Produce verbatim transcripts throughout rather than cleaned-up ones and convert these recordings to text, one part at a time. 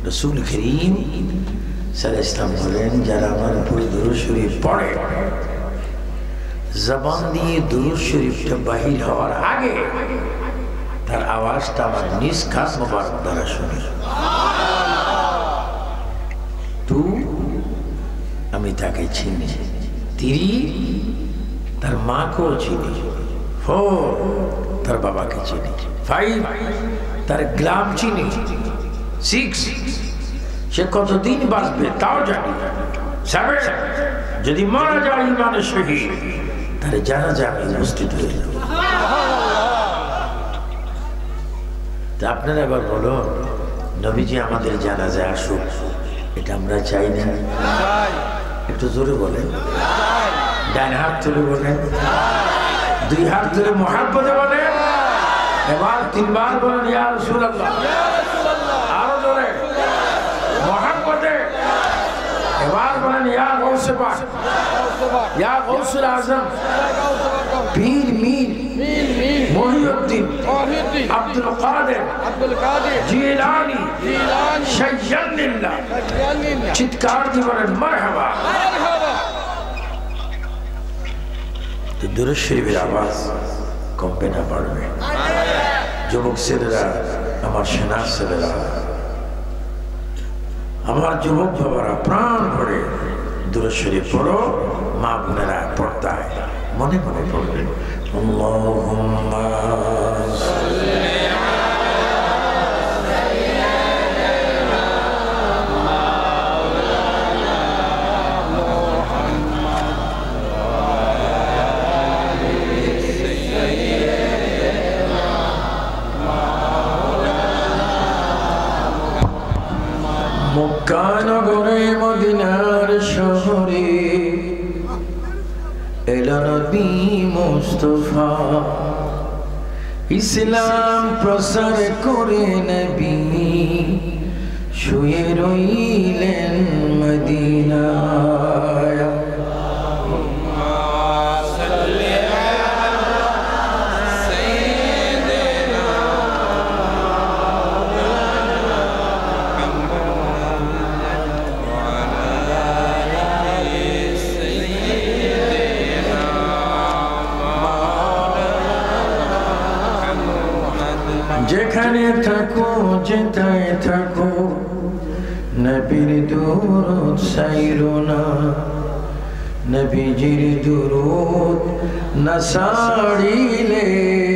রাসূল করিম সাল্লাল্লাহু আলাইহি ওয়াসাল্লাম বলেন, যারা আমার উপর দুরূদ শরীফ পড়ে, জবান দিয়ে দুরূদ শরীফটা বাহির হওয়ার আগে তার আওয়াজটা আমার নিজ কান মোবারক দ্বারা শুনি। টু, আমি তাকে চিনি। থ্রি, তার মাকেও চিনি। ফোর, তার বাবাকে চিনি। ফাইভ, তার গ্রাম চিনি। সিক্স, সে কতদিন বাঁচবে তাও জানি। সেভেন, যদি মারা যায় ইমানে শহীদ, তার জানাজা আমি উপস্থিত হয়ে যাব। তা আপনারা এবার বলো, নবীজি আমাদের জানাজায় আসুক, এটা আমরা চাই না? একটু জোরে বলেন। ডান হাত তুলে বলেন, দুই হাত তুলে মুহাব্বতে বলেন, এবার তিনবার বলেন ইয়া রাসূলুল্লাহ। আরো জোরে মুহাব্বতে, এবার বলেন ইয়া গাউসে পাক, ইয়া গাউসুল আযম, পীর মীর মহিউদ্দিন আব্দুল কাদের জিলানী শাইয়ানিল্লাহ। চিৎকার দিয়ে বলেন মারহাবা। তো দুরূদ শরীফের আওয়াজ কমবে না বাড়বে? যুবক ছেলেরা, আমার সেনার ছেলেরা, আমার যুবক বাবারা, প্রাণ ভরে দুরূদ শরীফ পড়ো। মা বোনেরা পড়তায় মনে মনে পড়বেন, আল্লাহুম্মা সাল্লি মক্কা নগরে মদিনার শহরে এলো নবী মুস্তাফা, ইসলাম প্রসার করে নবী শুয়ে রইলেন মদিনায়। যেখানে থাকো যেথায় থাকো নবীর দুরূদ ছাইরো না, নবীজির দুরূদ না ছাড়িলে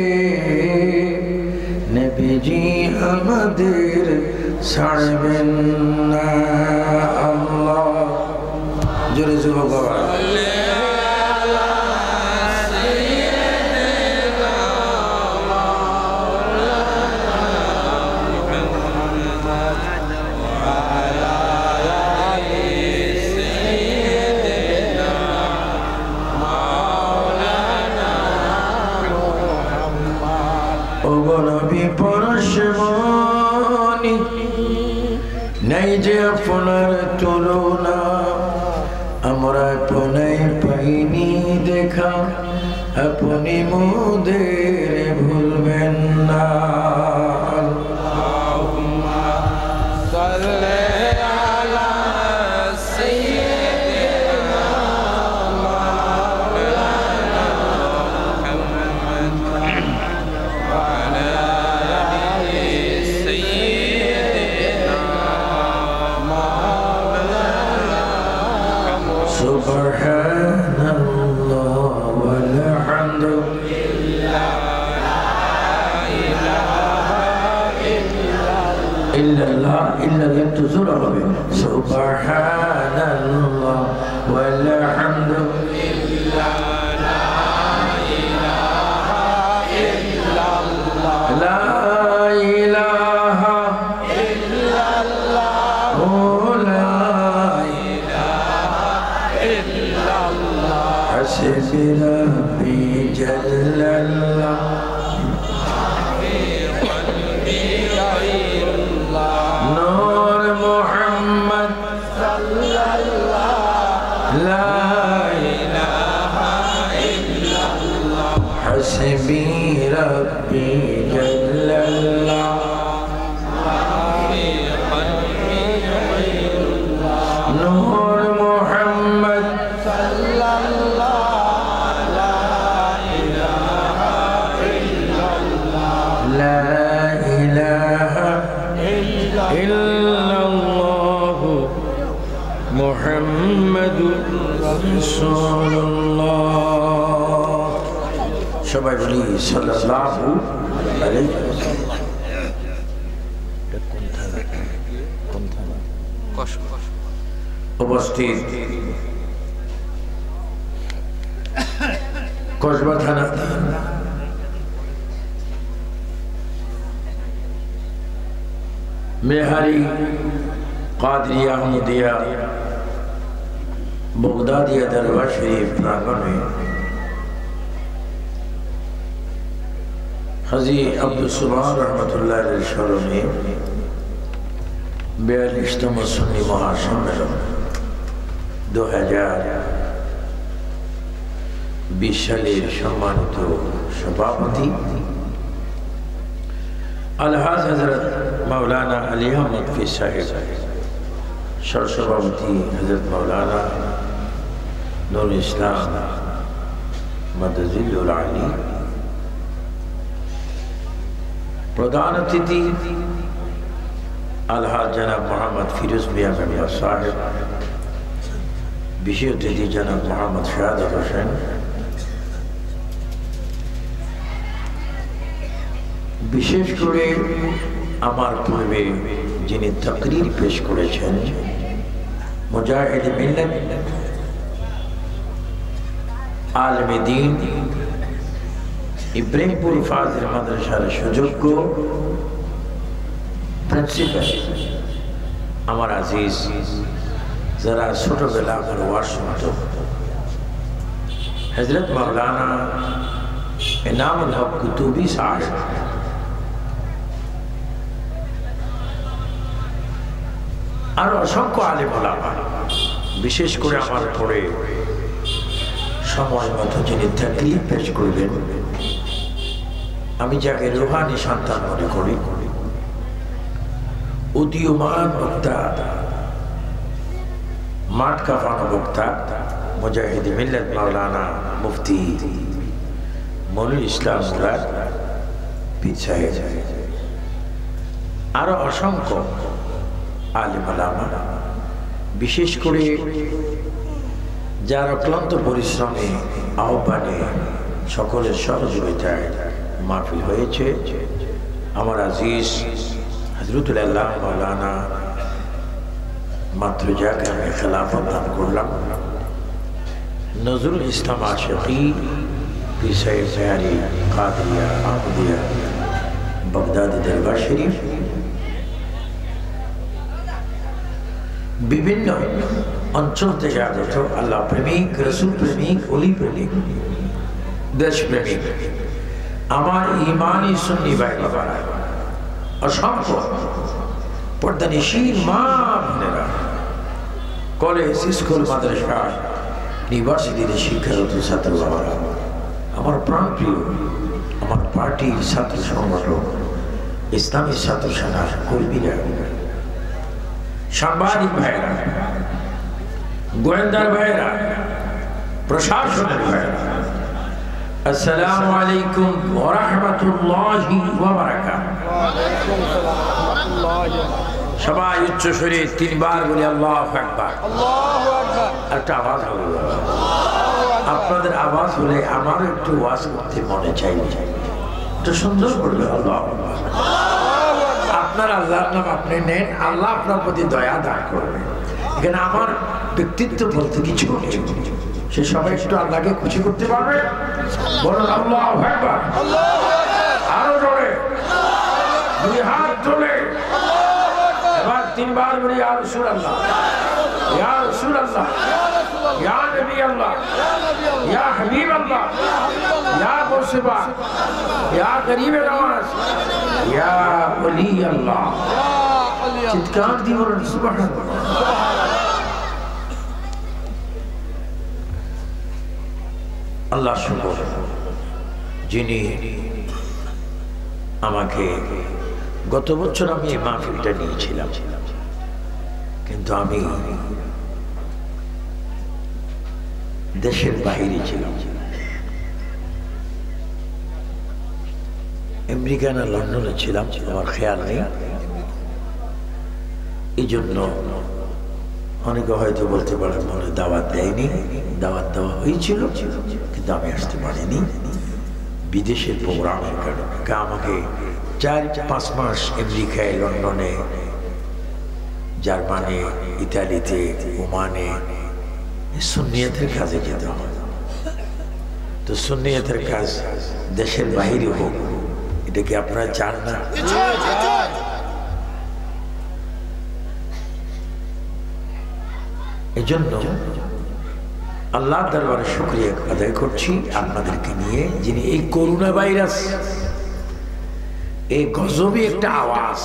নবীজি আমাদের ছাড়বেন না। আল্লাহ জোরে জোরে বাবা। নাই যে আপনার তুলনা, আমরা আপনাই পাইনি দেখা, আপনি মোদের ভুলবেন না। সুবহানাল্লাহ ওয়াল হামদুলিল্লাহ, লা ইলাহা ইল্লাল্লাহ, লা ইলাহা ইল্লাল্লাহ, লা ইলাহা ইল্লাল্লাহ, হাসবি রাব্বি জাল্লাল্লাহ, حسبي ربي جل الله في قلبي ইল্লাল্লাহু মুহাম্মাদুর রাসূলুল্লাহ। সবাই বলি সাল্লাল্লাহু আলাইহি ওয়াসাল্লাম। উপস্থিত কসবা থানা মেহারি কাদরিয়া আহমদিয়া বগদাদিয়া দরবার শরীফ প্রাঙ্গণে হাজী আব্দুল সুবহান রহমতুল্লাহ এর স্মরণে বিয়াল্লিশতম সুন্নি মহাসম্মেলন দু হাজার বিশ সালের সম্মানিত সভাপতি আলহাজ হযরত মাওলানা আলী আহমদ ফির সাহেব, সহসভাপতি হযরত মাওলানা নুরুল ইসলাম মাদাজিলুল আলী, প্রধান অতিথি আলহাজ জনাব মোহাম্মদ ফিরোজ মিয়া মিয়া সাহেব, বিশেষ অতিথি জনাব মোহাম্মদ শাহাদাত হোসেন, বিশেষ করে আমার পূর্বে যিনি তাকরীর পেশ করেছেন মুজাহিদ মিল্লাত আলেমে দ্বীন ইব্রাহিমপুর ফাজিল মাদ্রাসার সুযোগ্য প্রিন্সিপাল, আমার আজিজ যারা ছোটবেলা আমার ওয়াজ শুনত, হযরত মাওলানা ইনামুল হক কুতুবী সাহেব, আর অসংখ্য আলেম ওলামা, বিশেষ করে আমার পরে সময় মতো যিনি তাকরীর পেশ করবেন, আমি যাকে রুহানি সন্তান মনে করি, উদীয়মান বক্তা, মাঠ কাঁপানো বক্তা মুজাহিদ মিল্লাত মাওলানা মুফতি মনিরুল ইসলাম মুরাদ পীর সাহেব, আরো অসংখ্য আলেম ওলামা, বিশেষ করে যার অক্লান্ত পরিশ্রমে আহ্বানে সকলের সহযোগিতায় মাহফিল হয়েছে, আমার আজিজ হযরতুল আল্লাহ মাওলানা মাত্র যাকে আমি খেলাফত দান করলাম নজরুল ইসলাম আশিকি পীর সাহেব মেহারি কাদরিয়া আহমদিয়া বগদাদি দরবার শরীফ, বিভিন্ন অঞ্চল থেকে আগত আল্লাহ প্রেমিক, রসুল প্রেমিক, অলি প্রেমিক, দেশ প্রেমিক, আমার ইমানি সুন্নি ভাই বাবারা, অসংখ্য পর্দানিশীন মা বোনেরা, কলেজ, স্কুল, মাদ্রাসা, ইউনিভার্সিটিতে শিক্ষারত ছাত্র বাবারা, আমার প্রাণপ্রিয় আমার পার্টির ছাত্র সংগঠন ইসলামী ছাত্র সেনার কর্মীরা, সাংবাদিক ভাইয়েরা, গোয়েন্দার ভাইয়েরা, প্রশাসনের ভাইয়েরা, আসসালামু আলাইকুম ওয়া রাহমাতুল্লাহি ওয়া বারাকাতুহু। সবাই উচ্চ স্বরে তিনবার বলি আল্লাহু আকবার। একটা আওয়াজ হবে, আপনাদের আওয়াজ হলে আমার একটু ওয়াজ করতে মনে চাই, একটু সুন্দর করবে আল্লাহু আকবার। আপনার আল্লাহর নাম আপনি নেন, আল্লাহ আপনার প্রতি দয়া দান করবে। এখানে আমার ব্যক্তিত্ব বলতে কিছু নেই, সে সবাই একটু আল্লাহকে খুশি করতে পারবে। বলুন আল্লাহু আকবার। আরো জোরে দুই হাত তোলে, এবার তিনবার বলি ইয়া রাসূলুল্লাহ, ইয়া রাসূলুল্লাহ, ইয়া নবী আল্লাহ, ইয়া হাবিব আল্লাহ, ইয়া মুসিবা, ইয়া গরিব নওয়াজ, ইয়া ওলি আল্লাহ। চিৎকার দিয়ে বলুন সুবহানাল্লাহ। আল্লাহ শুকর, যিনি আমাকে গত বছর আমি এই মাহফিলটা নিয়েছিলাম, কিন্তু আমি দেশের বাইরে ছিলাম, আমেরিকা না লন্ডনে ছিলাম, আমার খেয়াল নেই। এই জন্য অনেকে হয়তো বলতে পারেন মনে দাওয়াত দেয়নি, দাওয়াত দেওয়া হয়েছিল কিন্তু আমি আসতে পারিনি বিদেশের প্রোগ্রামের কারণে। আমাকে চার পাঁচ মাস আমেরিকায়, লন্ডনে, জার্মানি, ইতালিতে, ওমানে সুন্নিয়তের কাজে যেতে হয়। তো সুন্নিয়তের কাজ দেশের বাইরে হোক, এটা কি আপনারা চান না? এই জন্য আল্লাহ দরবারে শুকরিয়া আদায় করছি আপনাদেরকে নিয়ে, যিনি এই করোনা ভাইরাস, এই গজবী একটা আওয়াজ,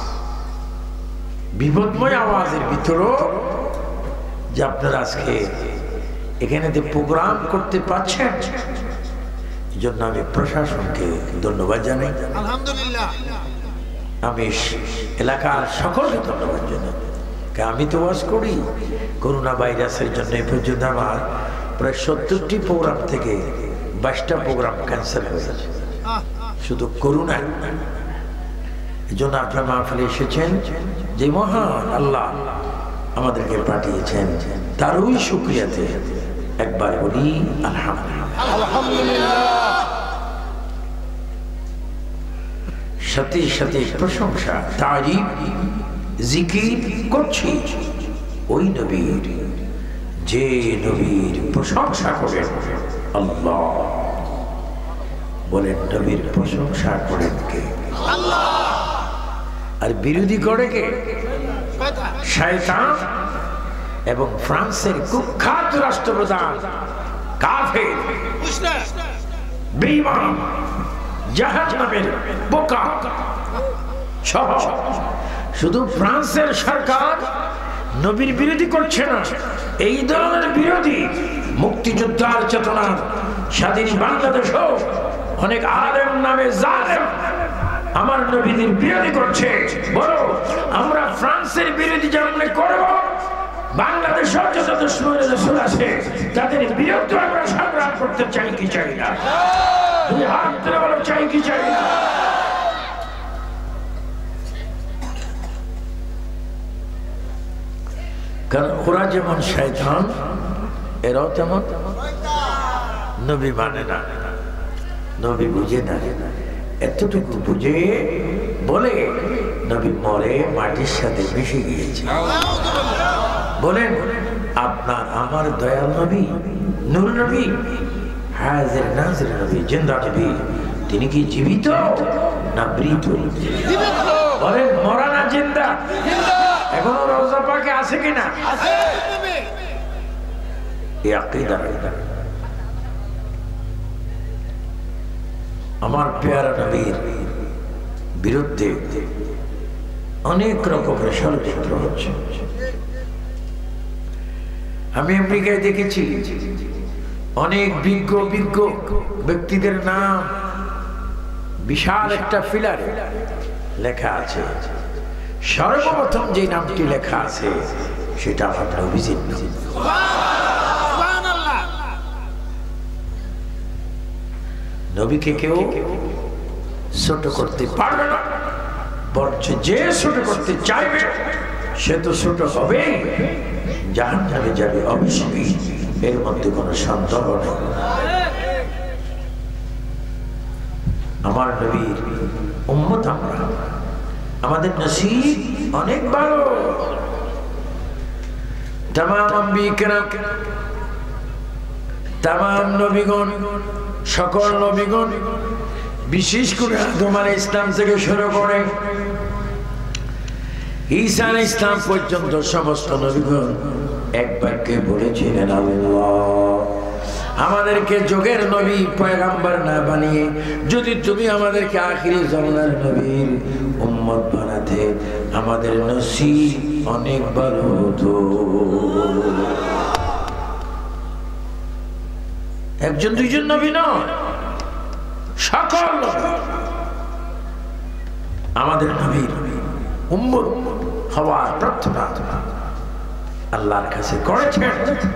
বিপদময় আওয়াজের ভিতরও যে আপনারা আজকে এখানে প্রোগ্রাম করতে পারছেন, এই জন্য আমি প্রশাসনকে ধন্যবাদ জানাই। আলহামদুলিল্লাহ। আমি এলাকার সকলকে ধন্যবাদ জানাই। আমি তো ওয়াজ করি করোনা ভাইরাসের জন্য এই পর্যন্ত আমার প্রায় সত্তরটি প্রোগ্রাম থেকে বাইশটা প্রোগ্রাম ক্যান্সেল হয়েছে শুধু করোনা। এই জন্য আপনার মাহফিলে এসেছেন, যে মহান আল্লাহ আমাদেরকে পাঠিয়েছেন তারই শুকরিয়াতে একবার বলি আলহামদুলিল্লাহ। সাথে সাথে প্রশংসা, তারিফ, জিকির করছি ওই নবীর যে নবীর প্রশংসা করেন আল্লাহ। বলেন নবীর প্রশংসা করেন কে? আল্লাহ। আর বিরোধী করে কে? শয়তান এবং ফ্রান্সের কুখ্যাত রাষ্ট্রপ্রধান কাফের, বেঈমান, জাহান্নামের বোকা সহ। শুধু ফ্রান্সের সরকার নবীর বিরোধী করছে না, এই ধরনের বিরোধী মুক্তিযোদ্ধার চেতনা স্বাধীন বাংলাদেশও অনেক আলেম নামে জালেম আমার নবীদের বিরোধী করছে। বলো আমরা ফ্রান্সের বিরোধী যেমন করব, বাংলাদেশের যত দুশমন রাসূল আছে তাদের বিরুদ্ধে আমরা সংগ্রাম করতে চাই কি চাই না? দুই হাত তুলে বলো চাই কি চাই না? কারণ ওরা যেমন শয়তান, এরাও তেমন নবী মানে না, নবী বুঝে না। এতটুকু বুঝে বলে নবী মরে মাটির সাথে মিশে গিয়েছে। বলেন আপনার আমার দয়াল নবী, নূর নবী, হাজির নাজির নবী, জিন্দা নবী, তিনি কি জীবিত না মৃত? বলেন মরা না জিন্দা? এখনো রওজা পাকে আছে কিনা? আছে। এই আকীদা আমার পেয়ারা নবীর বিরুদ্ধে অনেক রকমের ষড়যন্ত্র হচ্ছে। আমি আমেরিকায় দেখেছি অনেক বিজ্ঞ বিজ্ঞ ব্যক্তিদের নাম বিশাল একটা ফিলারে লেখা আছে। সর্বপ্রথম যে নামটি লেখা আছে সেটা আমার নবীজির নাম। নবীকে কেউ ছোট করতে পারবে না, বরঞ্চ যে ছোট করতে চাইবে সে তো ছোট হবে, জাহান্নামে যাবে অবশ্যই, এর মধ্যে কোনো সন্দেহ নেই। আমার নবীর উম্মত আমরা, আমাদের নসিব অনেক ভালো। তামাম আম্বিয়া কেরাম, তামাম নবীগণ, সকল নবীগণ, বিশেষ করে আদম আলাইহিস সালাম থেকে শুরু করে ঈসা আলাইহিস সালাম পর্যন্ত সমস্ত নবীগণ একবারকে বলেছিলেন আল্লাহ আমাদেরকে যুগের নবী পয়গম্বর না বানিয়ে যদি তুমি আমাদেরকে আখিরি জামানার নবীর উম্মত বানাতে আমাদের নসিব অনেক ভালো হতো। একজন দুইজন নবী নয়, সকল নবী আমাদের নবীর উম্মত হওয়ার প্রার্থনা আল্লাহর কাছে করেছেন,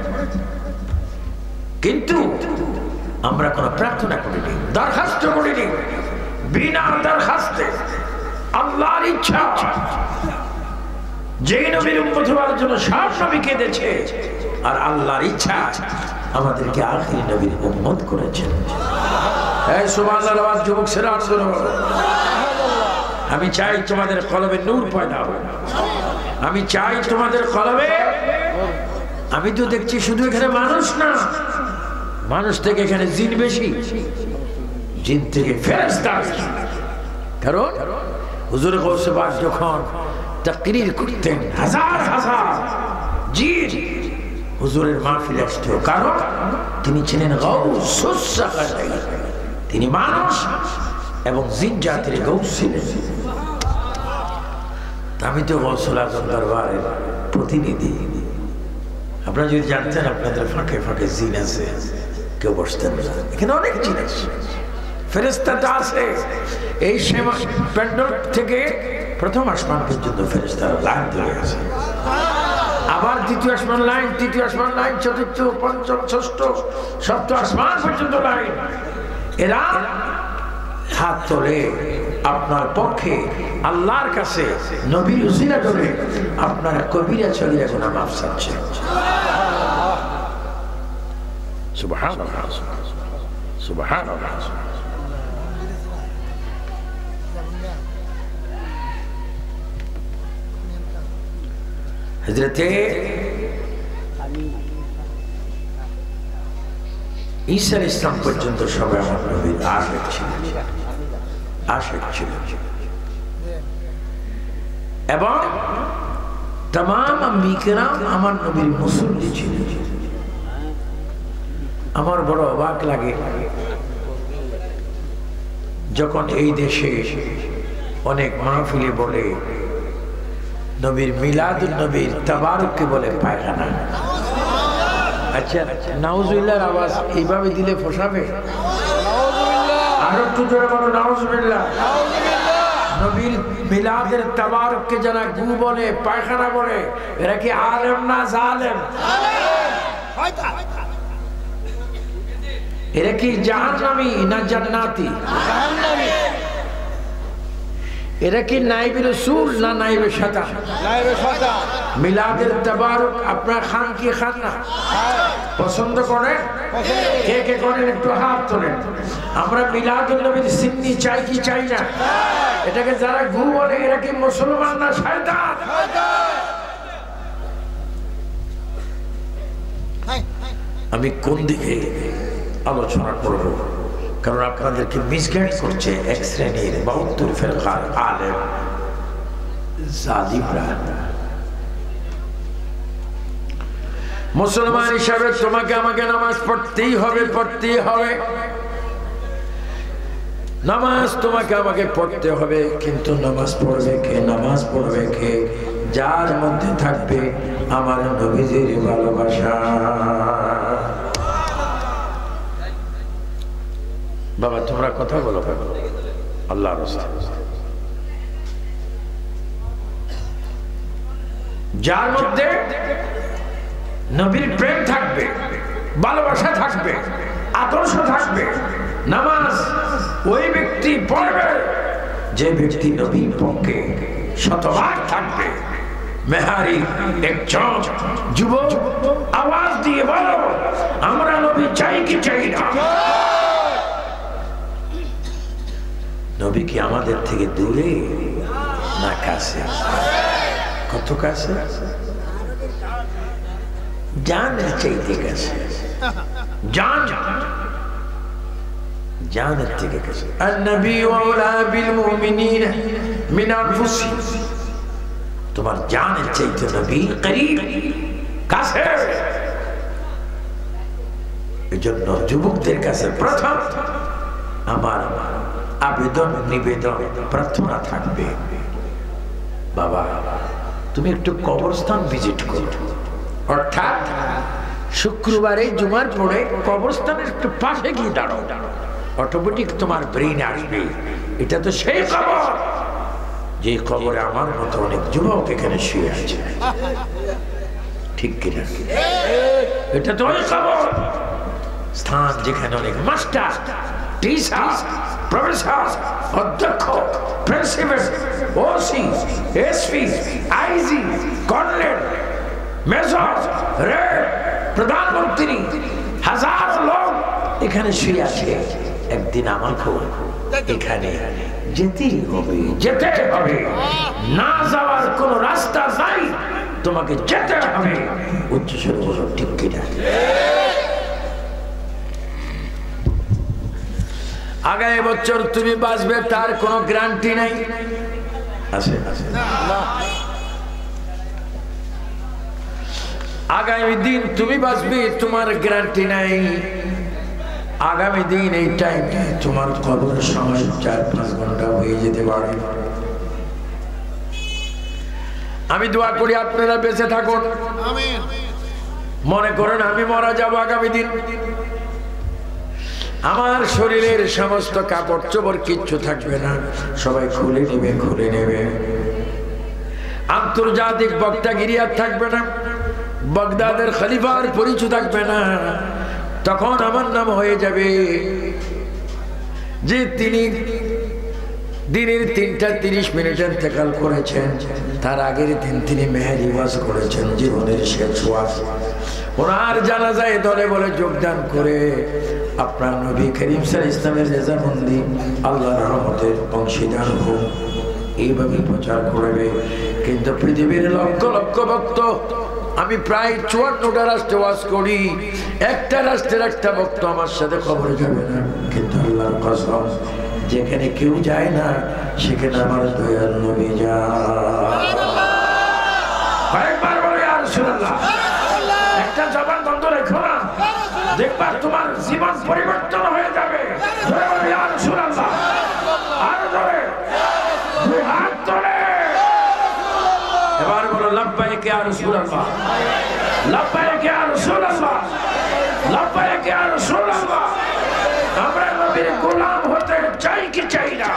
কিন্তু আমরা কোন প্রার্থনা করিনি, দরখাস্ত করিনি। বিনা দরখাস্তে আল্লাহর ইচ্ছা যেই নবীর উম্মত হওয়ার জন্য সব নবী কেঁদেছে, আর আল্লাহর ইচ্ছা আমাদেরকে আখিরি নবীর উম্মত করেছেন। এই সুবহানাল্লাহ আওয়াজ যুবক ছেলেরা শুনো। আমি চাই তোমাদের কলবে নূর পয়দা হোক। আমি চাই তোমাদের কলবে, আমি তো দেখছি শুধু এখানে মানুষ না, মানুষ থেকে এখানে জিন বেশি, জিন থেকে ফেরেশতা বেশি। কারণ হুজুর গৌসে পাক যখন তাকরীর করতেন হাজার হাজার জিন হুজুরের মাহফিলে আসতো, কারণ তিনি ছিলেন গাউসুস সাকালাইন, তিনি মানুষ এবং জিন জাতির গাউস ছিলেন। আমি তো গৌসুল আজম দরবারের প্রতিনিধি। আপনারা যদি জানতেন আপনাদের ফাঁকে ফাঁকে জিন আছে, কেউ বসতেন না। এখানে অনেক জিন আছে, ফেরেশতাটা আছে। এই প্যান্ডেল থেকে প্রথম আসমান পর্যন্ত ফেরেশতারা লাইন ধরে আছে, আবার দ্বিতীয় আসমান লাইন, তৃতীয় আসমান লাইন, চতুর্থ পঞ্চম ষষ্ঠ সপ্তম আসমান পর্যন্ত লাইন। এরা হাত তোলে আপনার পক্ষে আল্লাহর কাছে নবীর উসিলা করে আপনারা কবিরা ছড়িয়ে গুনাহ মাফ চাচ্ছেন। সুবহানাল্লাহ সুবহানাল্লাহ। হযরতে ঈসা আলাইহিস সালাম পর্যন্ত সবাই আমার নবীর আশিক ছিলেন, আশিক ছিলেন। এবং तमाम আম্বিয়া আমার নবীর মুসল্লি ছিলেন। আমার বড় অবাক লাগে যখন এই দেশে অনেক মাহফিলে বলে নবীর মিলাদুন নবীর তাবারুককে বলে পায়খানা। আচ্ছা, নাউজুবিল্লাহর আওয়াজ এইভাবে দিলে ফসাবে? আর একটু জোরে বলো নাউজুবিল্লাহ। নবীর মিলাদের তাবারুককে যারা গু বলে, পায়খানা বলে, এরা কি আলেম না জালেম? এরা কি জাহান্নামী না জান্নাতি? এরা কি নাইবে রাসূল না নাইবে শাতা? নাইবে শাতা। মিলাদের তাবারুক আপনারা খান কি খান না? পছন্দ করেন? কে কে করেন একটু হাত তোলেন। আমরা মিলাদুন নবীর সিন্নি চাই কি চাই না? এটাকে যারা গু বলে এরা কি মুসলমান না শয়তান? আমি কোন দিকে আলোচনা করব? কারণ আপনাদেরকে মিসগাইড করছে এক শ্রেণীর বাহাত্তর ফিরকার আলেম জালিমরা। মুসলমান হিসাবে তোমাকে আমাকে নামাজ পড়তেই হবে, পড়তেই হবে। নামাজ তোমাকে আমাকে পড়তে হবে, কিন্তু নামাজ পড়বে কে? নামাজ পড়বে কে? যার মধ্যে থাকবে আমার নবীজির ভালোবাসা। বাবা তোমরা কথা বলো আল্লাহর রাস্তায়। যার মধ্যে নবীর প্রেম থাকবে, ভালোবাসা থাকবে, আদর্শ থাকবে, নামাজ ওই ব্যক্তি পড়বে যে ব্যক্তি নবীর পক্ষে শতভাগ থাকবে। মেহারি একজন যুবক আওয়াজ দিয়ে বলো, আমরা নবী চাই কি চাই না? নবী কি আমাদের থেকে দূরে না কাছে? কত কাছে? জানের চাইতে কাছে, জান জানের থেকে কাছে। আন-নবী আওলা বিল মুমিনিনা মিন আনফুসিহিম। তোমার জানের চাইতে নবী করিব, কাছে। এজন্য যুবকদের কাছে প্রথম আমার আবেদন, নিবেদন, প্রার্থনা থাকবে, বাবা তুমি একটু কবরস্থান ভিজিট করো। অর্থাৎ শুক্রবারে জুমার পরে কবরস্থানের একটু পাশে গিয়ে দাঁড়াও, অটোমেটিক তোমার ব্রেইনে আসবে এটা তো সেই কবর যে কবরে আমার মতো অনেক যুবক এখানে শুয়ে আছে। ঠিক কিনা? এটা তো ওই কবর, স্থান যেখানে অনেক মাস্টার, টিচার, প্রফেসর, অধ্যক্ষ, principal, OC, SP, IG, major রে প্রধানমন্ত্রী হাজার লোক এখানে শুয়ে আছে, একদিন আমাকেও এখানে যেতেই হবে, যেতে হবে, না যাওয়ার কোন রাস্তা নাই, তোমাকে যেতে হবে। উচ্চস্বরে বলো ঠিক কিনা? আগামী বছর তুমি বাঁচবে তার কোনো গ্যারান্টি নাই আছে? আগামী দিন তুমি বাঁচবে তোমার গ্যারান্টি নাই। আগামী দিন এই টাইমে তোমার কবরের সময় চার পাঁচ ঘন্টা হয়ে যেতে পারে। আমি দোয়া করি আপনারা বেঁচে থাকুন। মনে করেন আমি মারা যাব আগামী দিন, আমার শরীরের সমস্ত কাপড় চোপড় কিচ্ছু থাকবে না, সবাই খুলে নেবে খুলে নেবে। আন্তর্জাতিক বক্তাগিরি আর থাকবে না, বাগদাদের খলিফার পরিচয় থাকবে না। তখন আমার নাম হয়ে যাবে যে তিনি দিনের তিনটা তিরিশ মিনিট ইন্তেকাল করেছেন, তার আগের দিন তিনি মেহেরি ওয়াজ করেছেন, জীবনের শেষ ওয়াজ। ওনার জানাজায় দলে বলে যোগদান করে আপনার নবী করিম সাল্লাল্লাহু আলাইহি ইসলামের রেজামন্দি আল্লাহর রহমতের অংশীদার হোক, এইভাবে প্রচার করবে। কিন্তু পৃথিবীর লক্ষ লক্ষ ভক্ত, আমি প্রায় চুয়ান্নটা রাষ্ট্রে ওয়াজ করি, একটা রাষ্ট্রের একটা ভক্ত আমার সাথে খবরে যাবে না। কিন্তু আল্লাহর কসম, যেখানে কেউ যায় না সেখানে আমার দয়াল নবী যায়। কয়েকবার বলে ইয়া রাসূলুল্লাহ, একটা জবান বন্ধ রেখো না, দেখবা তোমার জীবন পরিবর্তন হয়ে যাবে। ধরে বলে ইয়া রাসূলুল্লাহ, আর ধরে দুই হাত ধরে এবার বলো লাব্বাইক ইয়া রাসূলুল্লাহ, লাব্বাইক ইয়া রাসূলুল্লাহ, লাব্বাইক ইয়া রাসূলুল্লাহ। আমরা নবীর গোলাম হতে চাই কি চাই না?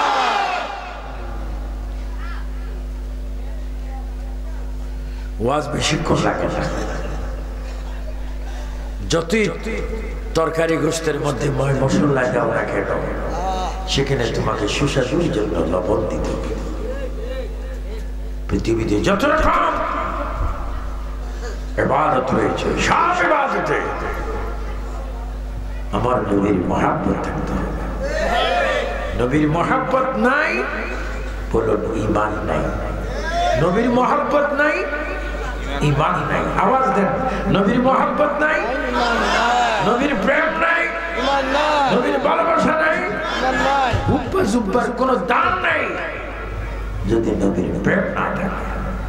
ওয়াজ বেশিক্ষণ লাগে না, যতই তরকারি গোশতের মধ্যে ময় মশলা দাও না কেন, সেখানে তোমাকে সুস্বাদুর জন্য লবণ দিতে হবে। পৃথিবীতে যত রকম ইবাদত রয়েছে, সব ইবাদতে আমার নবীর মহব্বত থাকতে হবে। নবীর মহব্বত নাই, বলুন ঈমান নাই। নবীর মহব্বত নাই, ঈমান নাই। আওয়াজ দেন, নবীর মহব্বত নাই, নবীর প্রেম নাই, নবীর ভালোবাসা নাই, হুব্বা জুব্বার কোনো দাম নাই যদি নবীর প্রেম না থাকে।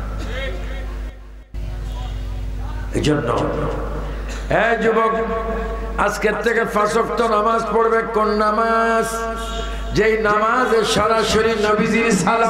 এই জন্য এই যুবক, আজকের থেকে পাঁচ ওয়াক্ত নামাজ পড়বে। কোন নামাজ? যেই নামাজে সরাসরি নবীজির সালাম।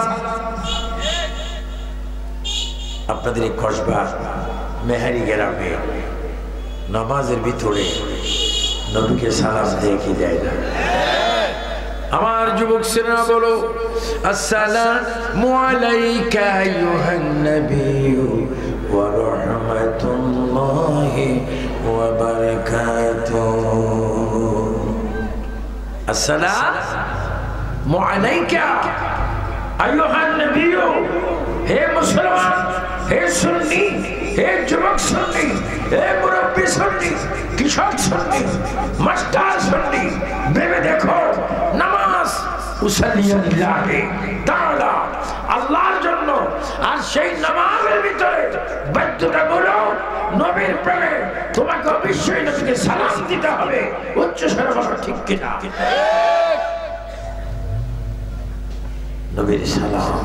আপনাদের এই কসবা মেহারি গ্রামে নামাজের ভিতরে নবীকে সালাম দিয়ে কি যায় না? আমার যুবক ছেলেরা বলো, আসসালামু আলাইকা আইয়ুহান নাবিয়্যু ওয়া রাহমাতুল্লাহি ওয়া বারাকাতুহু। আসসালামু আলাইকা আইয়ুহান নাবিয়্যু, হে মুসলমান, হে সুন্নি, হে যুবক সুন্নি, হে মুরব্বী সুন্নি, কৃষক সুন্নি, মাস্টার সুন্নি, ভেবে দেখো, নামাজ উসাল্লিল্লাহি তাআলা, আল্লাহর জন্য। আর সেই নামাজের ভিতরে বাধ্যতামূলক নবীর প্রেমে তোমাকে অবশ্যই নবীকে সালাম দিতে হবে। উচ্চ স্বরে বলো ঠিক কিনা? নবীর সালাম।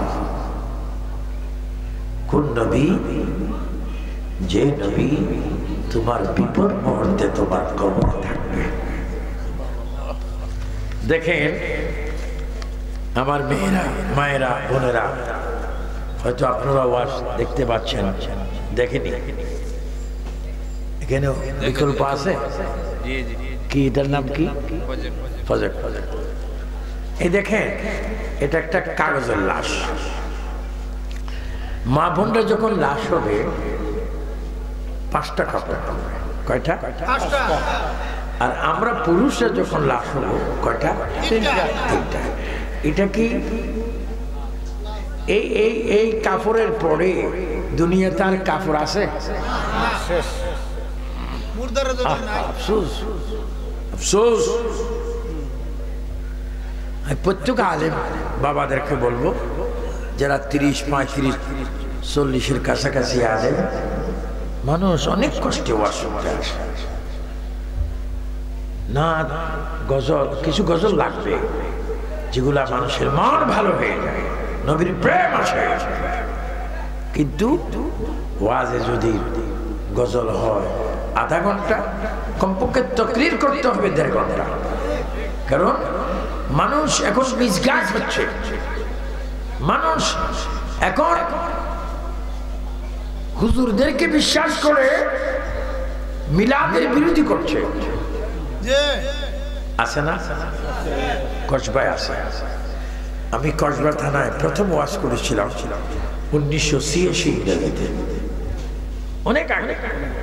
কোন নবী? যে নবী তোমার বিপদ মুহূর্তে তোমার কবরে থাকবে। দেখেন আমার মেয়েরা, মায়েরা, বোনেরা, হয়তো আপনারা ওয়াজ দেখতে পাচ্ছেন, দেখেনি, এখানেও বিকল্প আছে কি? এটার নাম কি? প্রজেক্ট। এই দেখেন, এটা একটা কাগজের লাশ। মা বোনরা যখন লাশ হবে পাঁচটা কাপড় হবে। কয়টা? আর আমরা পুরুষরা যখন লাশ হবো কয়টা? তিনটা। এটা কি এই এই এই কাপড়ের পরে দুনিয়া তার কাপড় আছে আফসোস আফসোস প্রত্যেক আলেম বাবাদেরকে বলবো যারা তিরিশ পঁয়ত্রিশ চল্লিশের কাছাকাছি আলেম মানুষ অনেক কষ্টে ওয়াজ শুনতে আসে না গজল কিছু গজল লাগবে যেগুলা মানুষের মন ভালো হয়ে যায় নবীর প্রেম আসে কিন্তু ওয়াজে যদি গজল হয় আধা ঘন্টা কমপক্ষে তকরির করতে হবে দেড় ঘন্টা কারণ মানুষ এখন মিসগাইড হচ্ছে মানুষ এখন হুজুরদেরকে বিশ্বাস করে মিলাদের বিরোধী করছে আছে না কসবায় আছে আমি কসবা থানায় প্রথম ওয়াজ করেছিলাম উনিশশো ছিয়াশি ইংরেজিতে অনেক আগে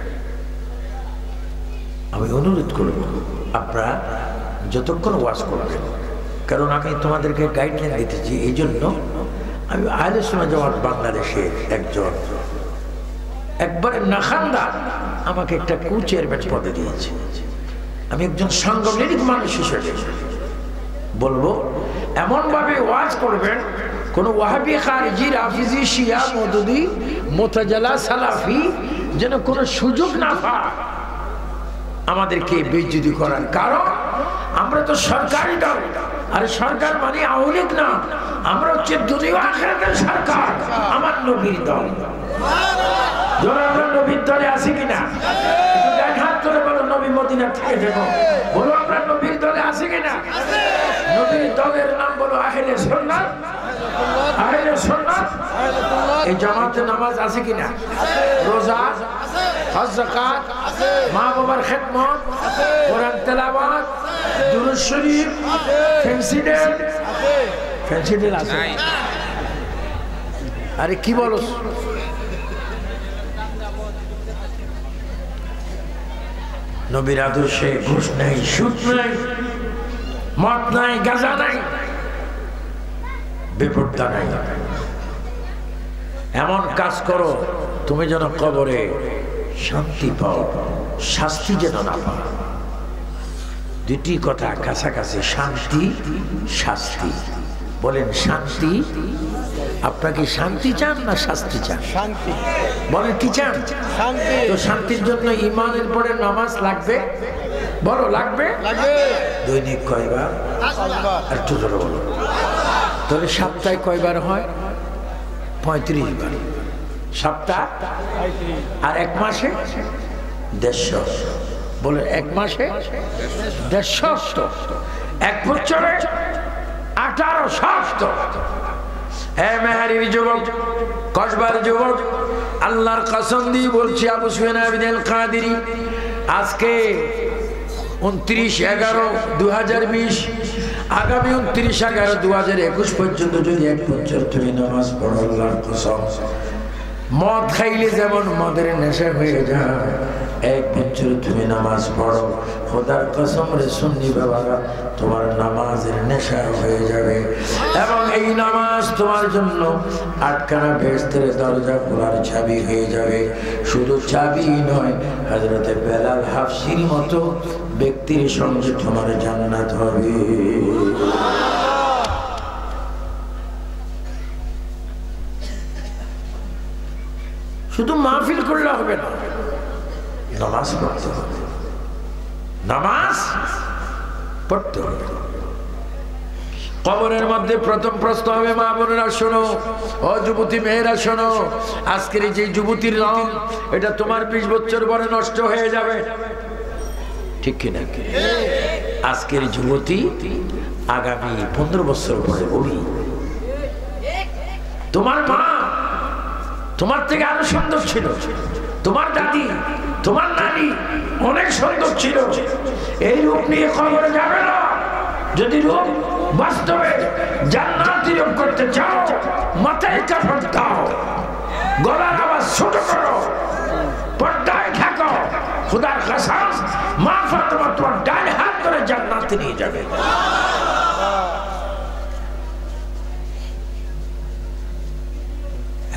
আমি অনুরোধ করব আপনারা যতক্ষণ ওয়াজ করবেন কারণ আমি তোমাদেরকে গাইডলাইন দিতেছি এই জন্য আমি আহলে সুন্নাত জামাত বাংলাদেশের একজন একবারে নাখান্দা আমাকে একটা কো চেয়ারম্যান পদে দিয়েছে আমি একজন সাংগঠনিক মানুষ হিসেবে বলবো এমন ভাবে ওয়াজ করবেন কোন ওয়াহাবি খারিজি রাফিজি শিয়া মওদুদি মুতাজালা সালাফি যেন কোনো সুযোগ না পায় আমাদেরকে বেইজ্জতি করার কারণ আমরা তো সরকারি দল আর সরকার মানে আওয়ামী লীগ না আমরা হচ্ছে দুনিয়া আখিরাতের সরকার আমার নবীর দল যারা আমরা নবীর দলে আছি কিনা একটু ডান হাত তুলে বলো নবী মদিনা থেকে দেখো বলো আমরা নবীর দলে আছি কিনা নবীর দলের নাম বলো আহলে সুন্নাত আহলে সুন্নাত এই জামাতে নামাজ আছে কিনা রোজা হজ যাকাত মা বাবার খেদমত কোরআন তেলাওয়াত দুরূদ শরীফ ফেন্সিডেল ফেন্সিডেল আছে আরে কি বলো নবীর আদর্শে ঘুষ নাই সুদ নাই মদ নাই গাঁজা নাই বেপরদা নাই এমন কাজ করো তুমি যেন কবরে শান্তি পাও শাস্তি যেন না পাও দুটি কথা কাছাকাছি শান্তি শাস্তি বলেন শান্তি আপনারা কি শান্তি চান না শাস্তি চান শান্তি বলেন কি চান শান্তি তো শান্তির জন্য ঈমানের পরে নামাজ লাগবে বলো লাগবে লাগবে দৈনিক কয়বার পাঁচবার একটু জোরে বলো তাহলে সপ্তাহে কয়বার হয় পঁয়ত্রিশ বার সপ্তাহ আর এক মাসে দেড়শো বলে এক মাসে দেড়শো এক বছরে আঠারো সপ্ত হে মেহারির যুবক কসবার যুবক আল্লাহর কসম দিয়ে বলছি আবু সুফিয়ান আল কাদেরী আজকে উনত্রিশ এগারো দু হাজার বিশ আগামী উনত্রিশ এগারো দু হাজার একুশ পর্যন্ত যদি এক বছর তুমি নামাজ পড়ো আল্লাহর কসম মদ খাইলে যেমন মদের নেশা হয়ে যায় এক বছর তুমি নামাজ পড়ো খোদার কসম রে সুন্নি বাবারা তোমার নামাজের নেশা হয়ে যাবে এবং এই নামাজ তোমার জন্য আটখানা বেহেশতের দরজা খোলার চাবি হয়ে যাবে শুধু চাবি নয় হযরতে বেলাল হাফসির মতো ব্যক্তির সঙ্গে তোমার জান্নাত হবে শুধু মাহফিল করলে হবে না নামাজ পড়তে হবে নামাজ পড়তে হবে কবরের মধ্যে প্রথম প্রশ্ন হবে মা বোনেরা শোনো ও যুবতী মেয়েরা শোনো আজকের যে যুবতীর রং এটা তোমার বিশ বছর পরে নষ্ট হয়ে যাবে ঠিক কিনা আজকের যুবতী আগামী পনেরো বছর পরে বুড়ি তোমার মা তোমার থেকে আরো সুন্দর ছিল তোমার দাদি তোমার নানি অনেক সুন্দর ছিল এই রূপ নিয়ে কবরে যাবে না যদি রূপ বাস্তবে জান্নাতি রূপ করতে চাও মাথায় কাপড় দাও গলার আওয়াজ ছোট করো পর্দায় থাকো খোদার কসম মা ফাতেমা তোমার ডান হাত ধরে জান্নাতে নিয়ে যাবে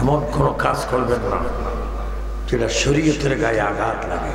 এমন কোনো কাজ করবেন না যেটা শরীয়তের গায়ে আঘাত লাগে।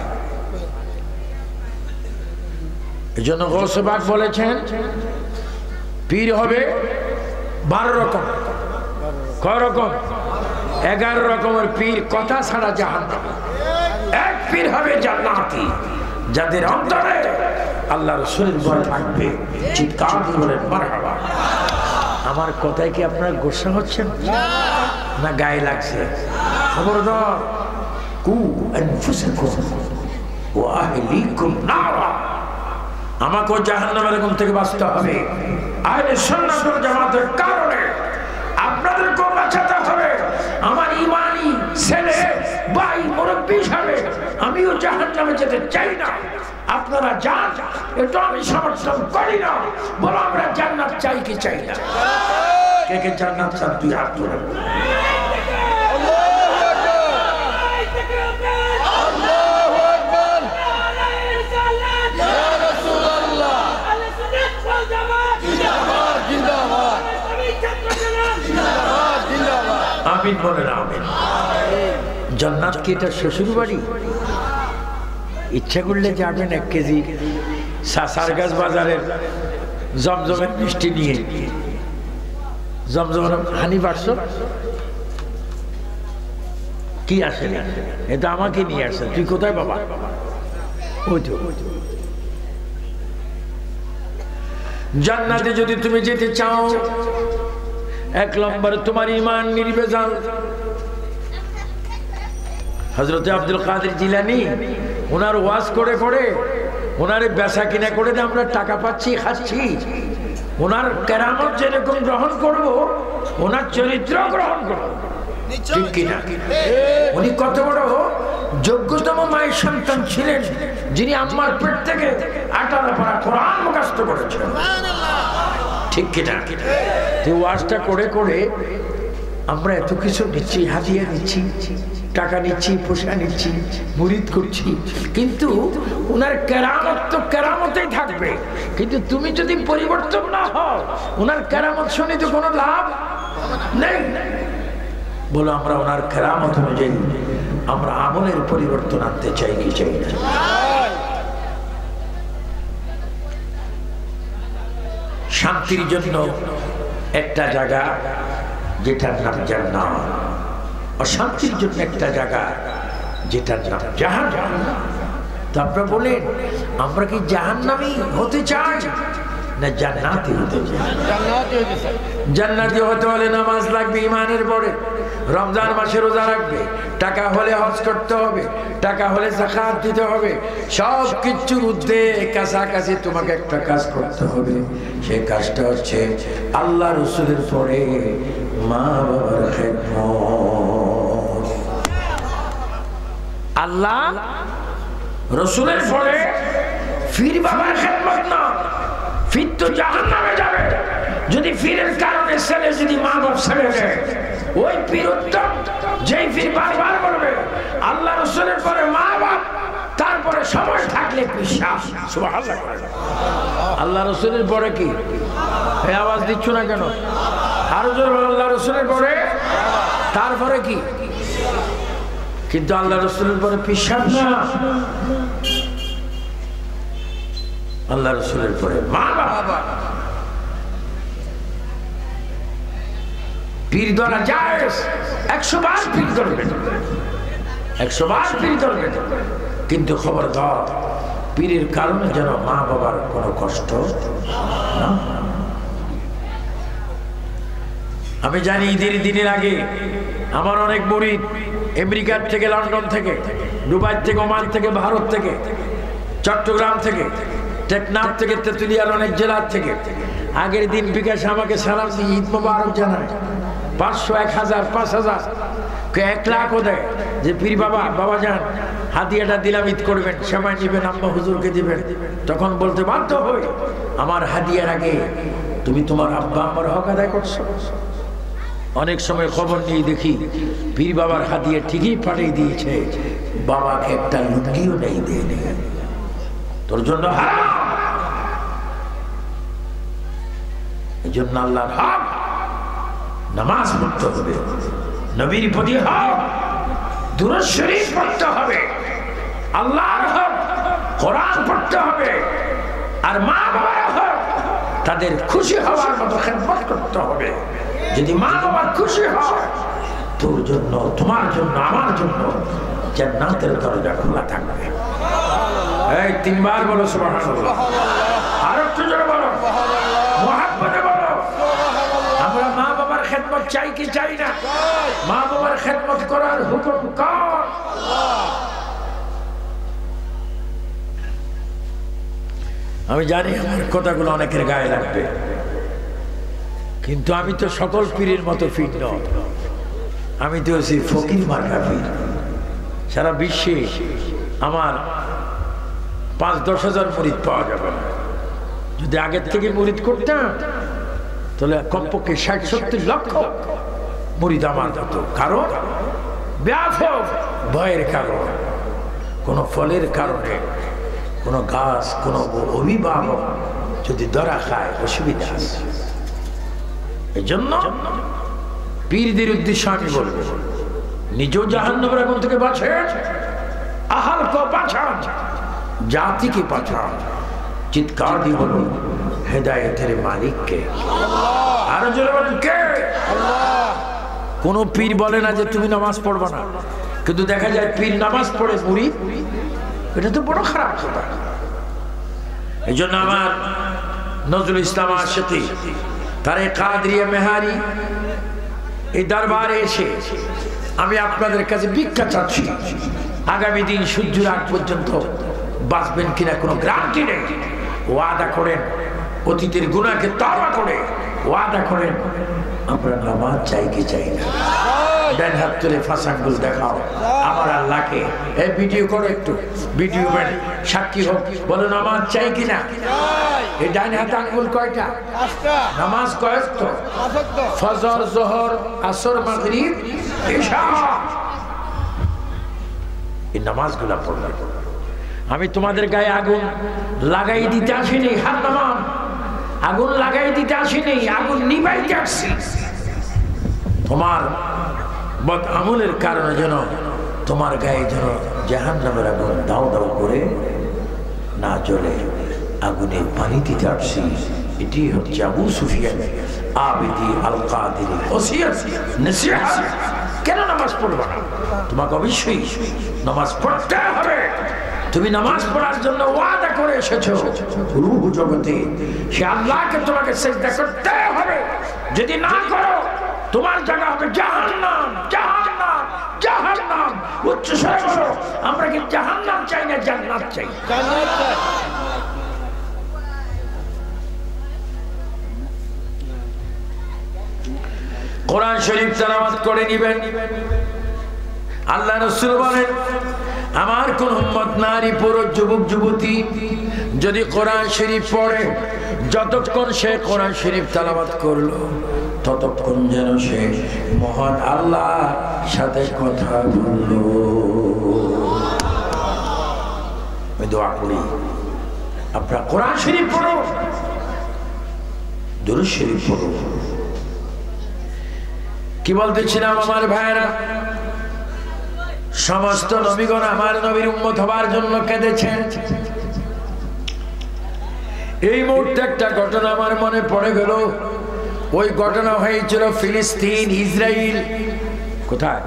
এই জন্য গৌসে পাক বলেছেন পীর হবে বারো রকম। কয় রকম? এগারো রকমের পীর, কথা ছাড়া জাহান্নামী। এক পীর হবে জান্নাতি, যাদের অন্তরে আল্লাহ রাসূলের ভয় থাকবে, চিৎকার দিয়ে বলেন মারহাবা। আমার কথায় কি আপনার গোসা হচ্ছেন না গায়ে লাগছে? খবরদার, কু আনফুসাকুম ওয়া আহলিকুম নারা। আমাকে জাহান্নামের আগুন থেকে বাঁচতে হবে। আহলে সুন্নাত ওয়াল জামাতের কারণে আপনাদেরকেও বাঁচাতে হবে। আমার ইমানি ছেলে ভাই মুরব্বী হিসাবে আমিও জাহান্নামে যেতে চাই না। আপনারা যান, এটা আমি সমর্থন করি না। বলো আমরা জান্নাত চাই কি চাই না? কে কে জান্নাত চান? দুই হাত তুলে। আমিন বলেন আমিন। জান্নাত কি এটা শ্বশুর বাড়ি? ইচ্ছা করলে যাবেন এক কেজি সারগাছ বাজারের জমজমের মিষ্টি নিয়ে। জমজমের হানি পারছো কি আসে না, এটা আমাকে নিয়ে আসে। তুই কোথায় বাবা? ওই তো। জান্নাতে যদি তুমি যেতে চাও, এক নম্বর তোমার ইমান নির্ভেজাল। হযরত আব্দুল কাদের জিলানী ওনার ওয়াজ করে করে ওনারে বেচা কিনা করে আমরা টাকা পাচ্ছি, খাচ্ছি। ওনার কেরামত যেরকম গ্রহণ করব, ওনার চরিত্র গ্রহণ করব, ঠিক কিনা? উনি কত বড় যোগ্যতম মায়ের সন্তান ছিলেন, যিনি আম্মার পেট থেকে আঠারো পারা কোরআন মুখস্থ করেছেন, ঠিক কিনা? ওয়াজটা করে করে আমরা এত কিছু নিচ্ছি, হাদিয়া নিচ্ছি, টাকা নিচ্ছি, পয়সা নিচ্ছি, মুরিদ করছি, কিন্তু ওনার কেরামত তো কেরামতেই থাকবে। কিন্তু তুমি যদি পরিবর্তন না হও, ওনার কেরামত শুনে তো কোনো লাভ নেই। বলো আমরা ওনার কেরামত অনুযায়ী আমরা আমলের পরিবর্তন আনতে চাই কি চাই না? শান্তির জন্য একটা জায়গা যেটার নাম জান্নাত, অশান্তির জন্য একটা জায়গা যেটার নাম জাহান্নাম। তো আপনারা বলেন আমরা কি জাহান্নামী হতে চাই না জান্নাতি হতে চাই? জান্নাতি হতে হলে নামাজ লাগবে ইমানের পরে, রমজান মাসে রোজা রাখবে, টাকা হলে হজ করতে হবে, টাকা হলে যাকাত দিতে হবে। সব কিছুর ঊর্ধ্বে কাছাকাছি তোমাকে একটা কাজ করতে হবে। সেই কাজটা হচ্ছে আল্লাহ রাসূলের পরে মা বাবার খেদমত। আল্লাহ রাসূলের পরে পীর বাবার খেদমত না, পীর তো জাহান্নামে যাবে। যদি পীরের কারণে ছেলে যদি মা বাপ ছেড়ে দেয়, ওই পীর উত্তম, যেই পীর বারবার বলবে আল্লাহ রাসূলের পরে মা বাপ, তারপরে সময় থাকলে বিশ্বাস। সুবহানাল্লাহ। আল্লাহ রাসূলের পরে কি? এই আওয়াজ দিচ্ছ না কেন? আরো জোরে বলো। আল্লাহ রাসূলের পরে, তারপরে কি? কিন্তু আল্লাহ রাসূলের পরে বিশ্বাস না, আল্লাহ রাসূলের পরে মা বাবা। পীর ধরা জায়েজ, একশো বার পীর ধরবেন, একশো বার পীর ধরবেন, কিন্তু খবরদার পীরের কারণে যেন মা বাবার কোনো কষ্ট না। আমি জানি ঈদের দিনের আগে আমার অনেক মুরিদ আমেরিকার থেকে, লন্ডন থেকে, দুবাই থেকে, ওমান থেকে, ভারত থেকে, চট্টগ্রাম থেকে, টেকনাফ থেকে, তেতুলিয়ার অনেক জেলার থেকে আগের দিন বিকাশ আমাকে সালাম দিয়ে ঈদ মোবারক জানায়। পাঁচশো, এক হাজার, পাঁচ হাজার, এক লাখও দেয় যে পীর বাবা, বাবা যান হাদিয়াটা দিলাম, ঈদ করবেন, সময় নেবেন, আম্মা হুজুরকে দিবেন। তখন বলতে বাধ্য হই, আমার হাদিয়ার আগে তুমি তোমার আব্বা আম্মার হক আদায় করছো। অনেক সময় খবর নিয়ে দেখি পীর বাবার হাদিয়া ঠিকই পাঠিয়ে দিয়েছে, বাবাকে একটা লুঙ্গিও নেই দিয়ে নেই, তোর জন্য হারাম। এই জন্য আল্লাহর হক নামাজ পড়তে হবে, নবীর প্রতি হক, দুরূদ শরীফ পড়তে হবে, আল্লাহর হক কোরআন পড়তে হবে, আর মা বাবার হক তাদের খুশি হওয়ার মতো খেদমত করতে হবে। যদি মা বাবা খুশি হয় তোর জন্য, তোমার জন্য, আমার জন্য জান্নাতের দরজা খোলা থাকবে। এই তিনবার বলো সুবহানাল্লাহ, আর একটু জোরে বলো, মুহাব্বতে বলো। আমরা মা বাবার খেদমত চাই কি চাই না? মা বাবার খেদমত করার হুকুম কার? আমি জানি আমার কথাগুলো অনেকের গায়ে লাগবে, কিন্তু আমি তো সকল পীরের মতো পীর নই। আমি তো হচ্ছি ফকির মার্কা পীর। সারা বিশ্বে আমার পাঁচ দশ হাজার মুরিদ পাওয়া যাবে না। যদি আগের থেকে মুরিদ করতাম তাহলে কমপক্ষে ষাট সত্তর লক্ষ মুরিদ আমার হতো। কারণ ব্যাপক ভয়ের কারণ, কোনো ফলের কারণে, কোনো গাছ, কোনো অভিভাবক যদি ধরা খায় অসুবিধা আছে। এই জন্য পীরদের উদ্দেশ্যে আমি বলবো, নিজেও জাহান্নামের আগুন থেকে বাঁচেন, আহালকে বাঁচান, জাতিকে বাঁচান। চিৎকার দিয়ে বলুন হেদায়েতের মালিককে। আরো জোরে বলেন কে? কোন পীর বলে না যে তুমি নামাজ পড়বা না, কিন্তু দেখা যায় পীর নামাজ পড়ে মুরিদ, এটা তো বড় খারাপ কথা। এই জন্য আমার নজরুল ইসলাম আশিকি তারে কাদরিয়া মেহারি এই দরবারে এসে আমি আপনাদের কাছে ভিক্ষা চাচ্ছি, আগামী দিন সূর্যের আগ পর্যন্ত বাঁচবেন কিনা কোনো গ্যারান্টি নেই। ওয়াদা করেন, অতীতের গুনাহকে তওবা করে ওয়াদা করেন আমরা নামাজ চাই কি চাই না। ডান হাত তুলে ফাঁসাঙ্গুল দেখাও আমার আল্লাহকে। এই ভিডিও করো, একটু ভিডিও বান সাক্ষী হোক, বলো নামাজ চাই কিনা। এই ডান হাত আঙ্গুল কয়টা? নামাজ কয়ক্ত? ফজর, যোহর, আসর, মাগরিব, ইশা। এই নামাজগুলা পড়বে। আমি তোমাদের গায়ে আগুন লাগাই দিতে আসিনি, হাত নামান। আগুন লাগাই দিতে আসিনি, আগুন নিভাইতে আসছি। তোমার বদ আমলের কারণে যেন তোমার গায়ে যেন জাহান্নামের আগুন দাও দাও করে না জ্বলে, আগুনে পানি দিতে আসছি। এটি হচ্ছে আবু সুফিয়ান আবিদি আল কাদির ওসিয়ত নসিহত। কেন নামাজ পড়বা না? তোমাকে অবশ্যই নামাজ পড়তে হবে। তুমি নামাজ পড়ার জন্য ওয়াদা করে এসেছো রূহ জগতে, সে আল্লাহকে তোমাকে সিজদা করতে হবে। যদি না করো তোমার জায়গা হবে জাহান্নাম, জাহান্নাম, জাহান্নাম। উচ্চ স্বরে বলো, আমরা কি জাহান্নাম চাই না জান্নাত চাই? জান্নাত চাই। কোরআন শরীফ তেলাওয়াত করে নিবেন। আল্লাহ রাসূল বলেন, আমার কোন উম্মত নারী পুরুষ যুবক যুবতী যদি কোরআন শরীফ পড়ে, যতক্ষণ সে কোরআন শরীফ তেলাওয়াত করলো ততক্ষণ যেন সে মহান আল্লাহর সাথে কথা বললো। আমি দোয়া করি আপনারা কোরআন শরীফ পড়ো, দুরূদ শরীফ পড়ো। কি বলতেছিলাম আমার ভাইরা? সমস্ত নবীগণ আমার নবীর উম্মত হবার জন্য কেঁদেছেন। এই মুহূর্তে একটা ঘটনা আমার মনে পড়ে গেল। ওই ঘটনা হয়েছিল ফিলিস্তিন, ইসরায়েল। কোথায়?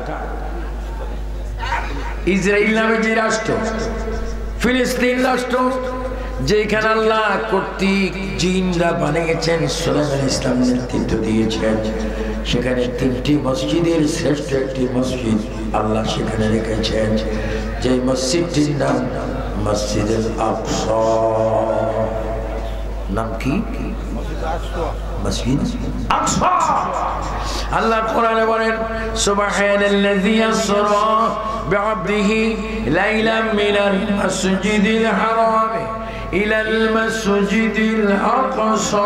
ইসরায়েল নামে যে রাষ্ট্র, ফিলিস্তিন রাষ্ট্র, যেখানে আল্লাহ কর্তৃক জিনরা বানিয়েছেন, সুলাইমান ইসলাম নেতৃত্ব দিয়েছেন। সেখানে তিনটি মসজিদের শ্রেষ্ঠ একটি মসজিদ আল্লাহ সেখানে রেখেছেন, যে মসজিদটির নাম মসজিদুল আকসা। নাম কি? মসজিদ আকসা। আল্লাহ কোরআনে বলেন, সুবহানাল্লাযী আসরা বিআবদিহি লাইলাম মিনাল মাসজিদিল হারাম ইলাল মাসজিদিল আকসা।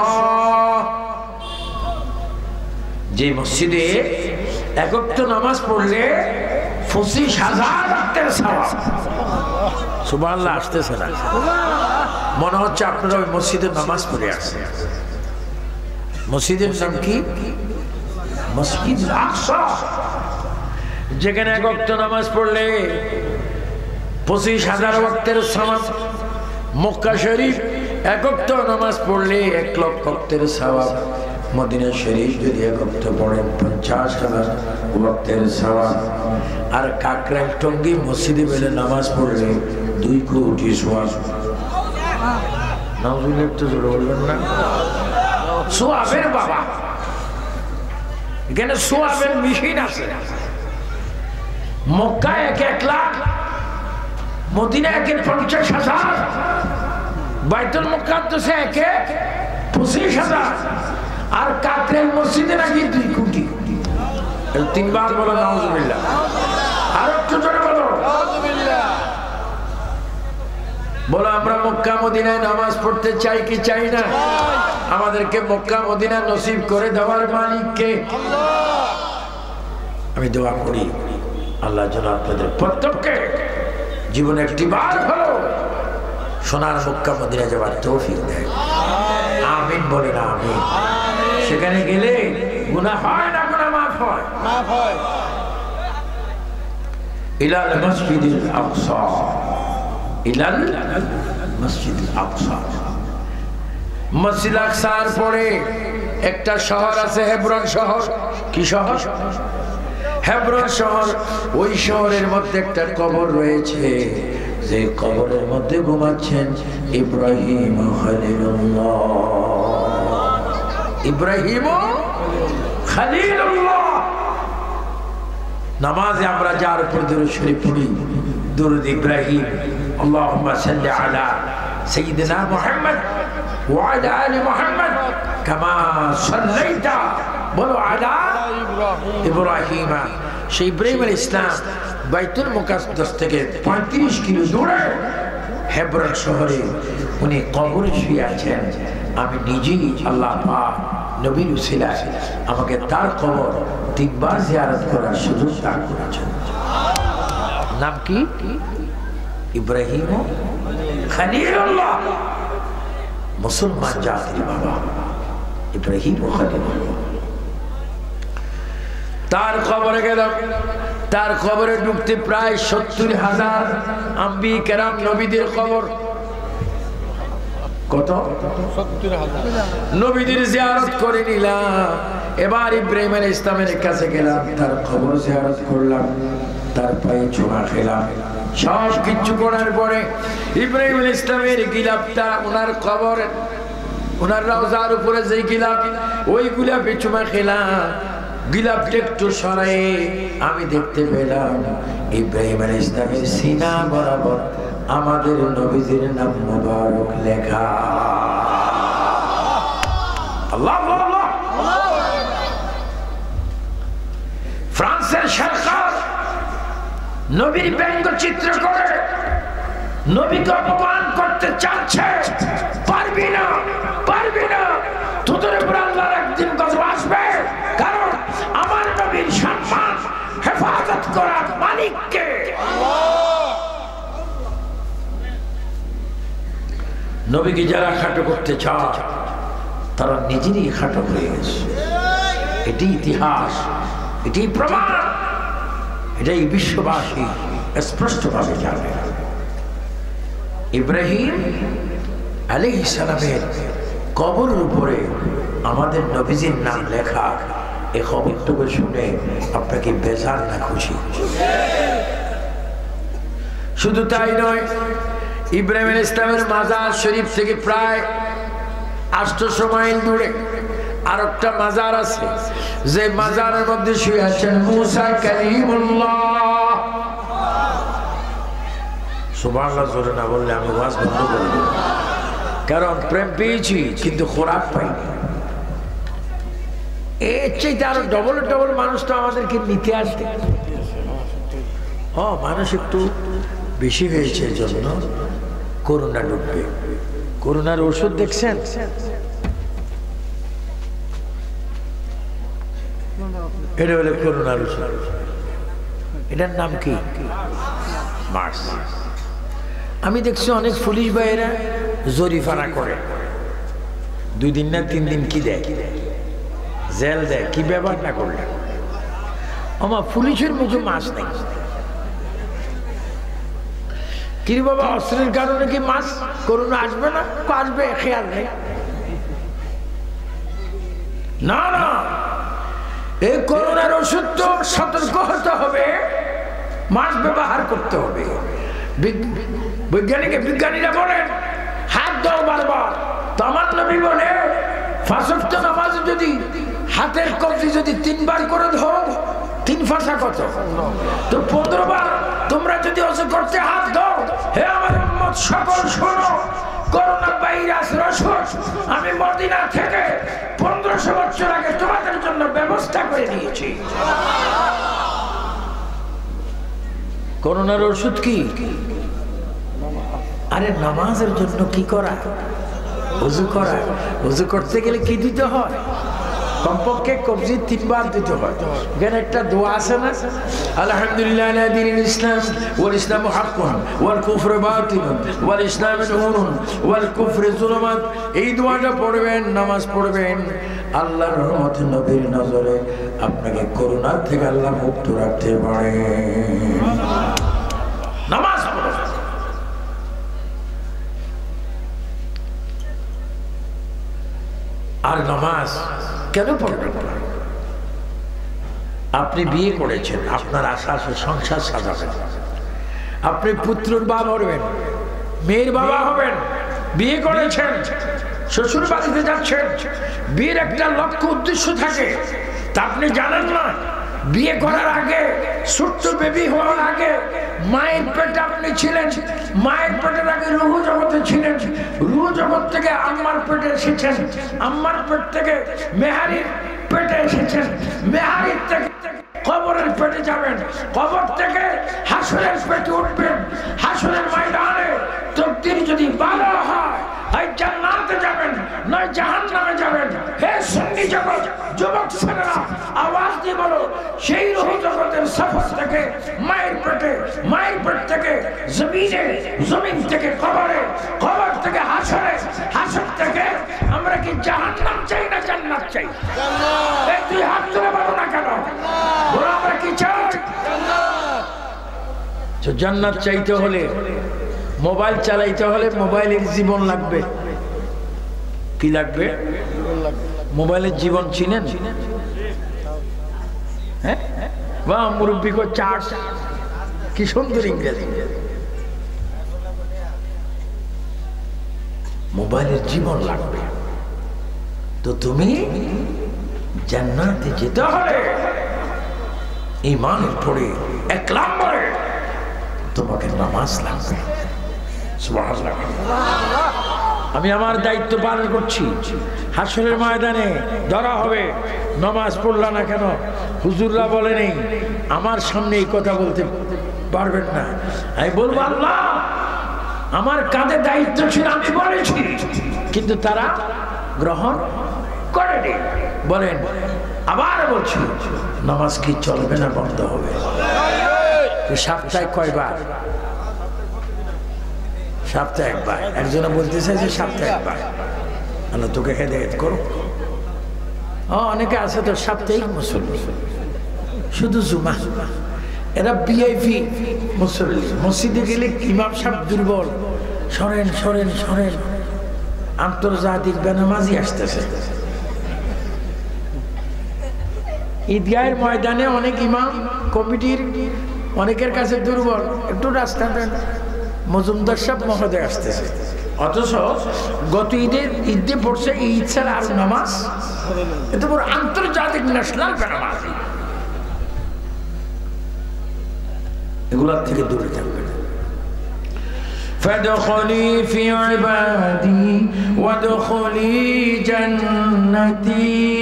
যে মসজিদে এক ওয়াক্ত নামাজ পড়লে পঁচিশ হাজার ওয়াক্তের সওয়াব। সুবহানাল্লাহ আসতেছে না? মনে হচ্ছে আপনারা ওই মসজিদে নামাজ পড়ে আসছেন। মসজিদের নাম কি? মসজিদ আকসা। যেখানে এক ওয়াক্ত নামাজ পড়লে পঁচিশ হাজার ওয়াক্তের সওয়াব, মক্কা শরীফ এক ওয়াক্ত নামাজ পড়লে এক লক্ষ ওয়াক্তের সওয়াব, মদিনা শরীফ যদি এক ওয়াক্ত পড়েন পঞ্চাশ হাজার ওয়াক্তের সওয়াব, আর কাকরাইল টঙ্গী মসজিদে বেলে নামাজ পড়লে দুই কোটি সওয়াব। নাউজুবিল্লাহ, একটু জোরে বলবেন না? সওয়াবের বাবা, এখানে সওয়াবের মেশিন আছে। মক্কা এক এক লাখ, মদিনা একে পঞ্চাশ হাজার, বাইতুল মুকাদ্দাসে একে পঁচিশ হাজার, আর কাকরাইল মসজিদে নাকি দুই কোটি। তিনবার বলো নাউজুবিল্লাহ, আর একটু জোরে বলো নাউজুবিল্লাহ। বলো আমরা মক্কা মদিনায় নামাজ পড়তে চাই কি চাই না? আমাদেরকে মক্কা মদিনা নসিব করে দেওয়ার মালিক কে? আমি দোয়া করি আল্লাহ যেন আপনাদের প্রত্যেককে জীবনে একটি বার হলো সোনার মক্কা মদিনা যাবার তৌফিক দেয়। আমিন বলে না আমিন। সেখানে গেলে গুনাহ হয় না, গুনাহ মাফ হয়, মাফ হয়। ইলাল মসজিদুল আকসা, ইলাল মসজিদুল আকসা। মসজিদ আকসার পরে একটা শহর আছে হেব্রন শহর। কি শহর? হেব্রন শহর। ওই শহরের মধ্যে একটা কবর রয়েছে, যে কবরের মধ্যে ঘুমাচ্ছেন ইব্রাহিম খলিলুল্লাহ। ইব্রাহিম খলিলুল্লাহ। নামাজে আমরা যার উপর দরুদ শরীফ পড়ি, দরুদ ইব্রাহিম, আল্লাহুম্মা সাল্লি আলা সাইয়্যিদিনা মুহাম্মদ ওয়া আলা আলি মুহাম্মদ কামা সাল্লাইতা, বলো আলা ইব্রাহিম। সেই ইব্রাহিম আলাইহিস সালাম বাইতুল মুকাদ্দাস থেকে পঁয়ত্রিশ কিলো দূরে হেব্রন শহরে উনি কবরে শুয়ে আছেন। আমি নিজেই আল্লাহ পাক নবীর উসিলায় আমাকে তার কবর তিনবার জিয়ারত করার সুযোগ দান করেছেন। নাম কি? ইব্রাহিম খলিলুল্লাহ। মুসলমান জাতির বাবা ইব্রাহিম খলিলুল্লাহ। তার কবরে গেলাম। তার কবরে ঢুকতে প্রায় সত্তর হাজার আম্বি কেরাম নবীদের কবর। কত? সত্তর হাজার নবীদের জিয়ারত করে নিলাম। এবার ইব্রাহিম আলাইহিস সালামের কাছে গেলাম, তার কবর জিয়ারত করলাম, তার পায়ে চুমা খেলাম। সব কিছু করার পরে ইব্রাহিম আলাইহিস সালামের গিলাফটা ওনার কবর, ওনার রওজার উপরে যে গিলাফ, ওই গিলাফে চুমা খেলাম। গিলাফটা একটু সরাই আমি দেখতে পেলাম ইব্রাহিম আলাইহিস সালামের সিনা বরাবর আমাদের নবীজির নাম মুবারক লেখা। আল্লাহ আল্লাহ। ফ্রান্সের সরকার নবীর ব্যঙ্গচিত্র করে নবীকে অপমান করতে চাচ্ছে। পারবি না, পারবি না, তোদের উপর আল্লাহর একদিন গজব আসবে। কারণ আমার নবীর সম্মান হেফাজত করার মালিক কে? নবীকে যারা খাটো করতে চায় তারা নিজেরই খাটো হয়ে গেছে। এটি ইতিহাস, এটি প্রমাণ, এটাই বিশ্ববাসী স্পষ্টভাবে জানে। ইব্রাহিম আলাইহিস সালামের কবরের উপরে আমাদের নবীজির নাম লেখা, এই খবরটুকু শুনে আপনাকে বেজার না খুশি? শুধু তাই নয়, ইব্রাহিম আলাইহিস সালামের মাজার শরীফ থেকে প্রায় আটশো মাইল দূরে আর একটা মাজার আছে, যে মাজারের মধ্যে শুয়ে আছেন মুসা কালিমুল্লাহ। সুবহানাল্লাহ জোরে না বললে আমি ওয়াজ বন্ধ করে দেব, কারণ প্রেম পেয়েছি কিন্তু খোরাক পাইনি। এর চাইতে আরো ডবল ডবল মানুষ তো আমাদেরকে নিতে আসবে। হ্যাঁ, মানুষ একটু বেশি হয়েছে জন্য করোনা ঢুকবে। করোনার ওষুধ দেখছেন? এটা হলো করোনার ওষুধ। এটার নাম কি? মার্স। আমি দেখছি অনেক পুলিশ ভাইয়েরা জরিফানা করে, দুই দিন না তিন দিন কি দেয়, জেল দেয়। কি ব্যবহার না করলে আমার পুলিশের মুখে মাছ নেই। কি বাবা অস্ত্রের কারণে কি মাছ করোনা আসবে না? আসবে, খেয়াল নেই। না না, এই করোনার ওষুধ তো সতর্ক হতে হবে, মাছ ব্যবহার করতে হবে। বৈজ্ঞানিক বিজ্ঞানীরা বলেন হাত দাও বারবার। তো আমার নবী বলে পাঁচ ওয়াক্ত নামাজে যদি হাতের কবজি যদি তিনবার করে ধরো, তিন ফাঁসা কত? তো পনেরো বার তোমরা যদি ওযু করতে হাত দাও। হে আমার উম্মত সকল শোনো, করোনা ভাইরাস রসদ আমি মদিনা থেকে পনেরোশো বছর আগে তোমাদের জন্য ব্যবস্থা করে দিয়েছি। করোনার ওষুধ কি? আরে নামাজের জন্য কি করা? ওযু করা। ওযু করতে গেলে কি দিতে হয়? কমপক্ষে কবজি তিনবার দিতে হয়। এখানে একটা দোয়া আছে না, আলহামদুলিল্লাহ আলা দীনিল ইসলাম ওয়াল ইসলামু হাক্কুন ওয়াল কুফরু বাতিলুন ওয়াল ইসলামু নূরুন ওয়াল কুফরু যুলুমাত। এই দোয়াটা পড়বেন, নামাজ পড়বেন। আল্লাহর রহমতে নবীর নজরে আপনাকে করোনা থেকে আল্লাহ মুক্ত রাখতে পারে। নামাজ পড়ুন। আর নামাজ কেন পড়বেন? আপনি বিয়ে করেছেন, আপনার আশা আছে সংসার সাজাবেন। আপনি পুত্রের বাবা হবেন, মেয়ের বাবা হবেন, বিয়ে করেছেন, শ্বশুর বাড়িতে যাচ্ছেন। বিয়ের একটা লক্ষ্য উদ্দেশ্য থাকে, তা আপনি জানেন না? বিয়ে করার আগে, ছোট্ট বেবি হওয়ার আগে মায়ের পেটে আপনি ছিলেন, মায়ের পেটের আগে রুহ জগতে ছিলেন, রুহ জগৎ থেকে আম্মার পেটে এসেছেন, আম্মার পেট থেকে মেহারির পেটে এসেছেন, মেহারির থেকে কবরের পেটে যাবেন, কবর থেকে হাসরের পেটে উঠবেন। হাসরের ময়দানে তকদীর যদি ভালো হয়, হয় জান্নাতে যাবেন, নয় জাহান্নামে যাবেন। হে সুন্নি জগৎ, যুবক ছেলেরা আওয়াজ দিয়ে বলো, সেই রূহ জগতের সফর থেকে মায়ের পেটে, মায়ের পেট থেকে জমিনে, জমিন থেকে কবরে, কবর থেকে হাসরে, হাসর থেকে আমরা কি জাহান্নাম চাই না জান্নাত চাই? জান্নাত। এই দুই হাত তুলে বলো না কেন? বলো আমরা কি চাই? জান্নাত। জান্নাত চাইতে হলে, মোবাইল চালাইতে হলে মোবাইলের জীবন লাগবে। কি লাগবে? মোবাইলের জীবন চিনেন? হ্যাঁ, বা মুরব্বী কো চার্জ, কি সুন্দর ইংরেজি। মোবাইলের জীবন লাগবে। তো তুমি জান্নাতে যেতে হলে ঈমানের পরে এক নম্বরে তোমাকে নামাজ লাগবে। সুবহানাল্লাহ। আমি আমার দায়িত্ব পালন করছি। হাসরের ময়দানে ধরা হবে, নামাজ পড়লা না কেন? হুজুররা বলে নেই, আমার সামনে এই কথা বলতে পারবেন না। আমি বলবো আল্লাহ আমার কাঁধে দায়িত্ব ছিল, আমি বলেছি, কিন্তু তারা গ্রহণ করেনি। বলেন, আবার বলছি, নামাজ কি চলবে না বন্ধ হবে? সপ্তাহে কয়বার? সপ্তাহে একবার। একজনে বলতেছে যে সপ্তাহে একবার। আল্লাহ তোকে হেদায়েত করো। অনেকে আছে তো সাপ্তাহিক মুসল্লি, শুধু জুমা। এরা ভিআইপি মুসল্লি। মসজিদে গেলে ইমাম সাহেব দুর্বল, সরেন সরেন সরেন, আন্তর্জাতিক বেনামাজি আসতেছে। ঈদগাহের ময়দানে অনেক ইমাম কমিটির অনেকের কাছে দুর্বল, একটু রাস্তা দেন, মজুমদার সাহেব মহোদয় আসতেছে। অথচ গত ঈদের ঈদে পড়ছে এই ঈদ ছাড়া আর নামাজ, এত বড় আন্তর্জাতিক ন্যাশনাল নামাজ। এগুলোর থেকে দূরে থাকবেন। فادخلي في عبادي وادخلي جنتي।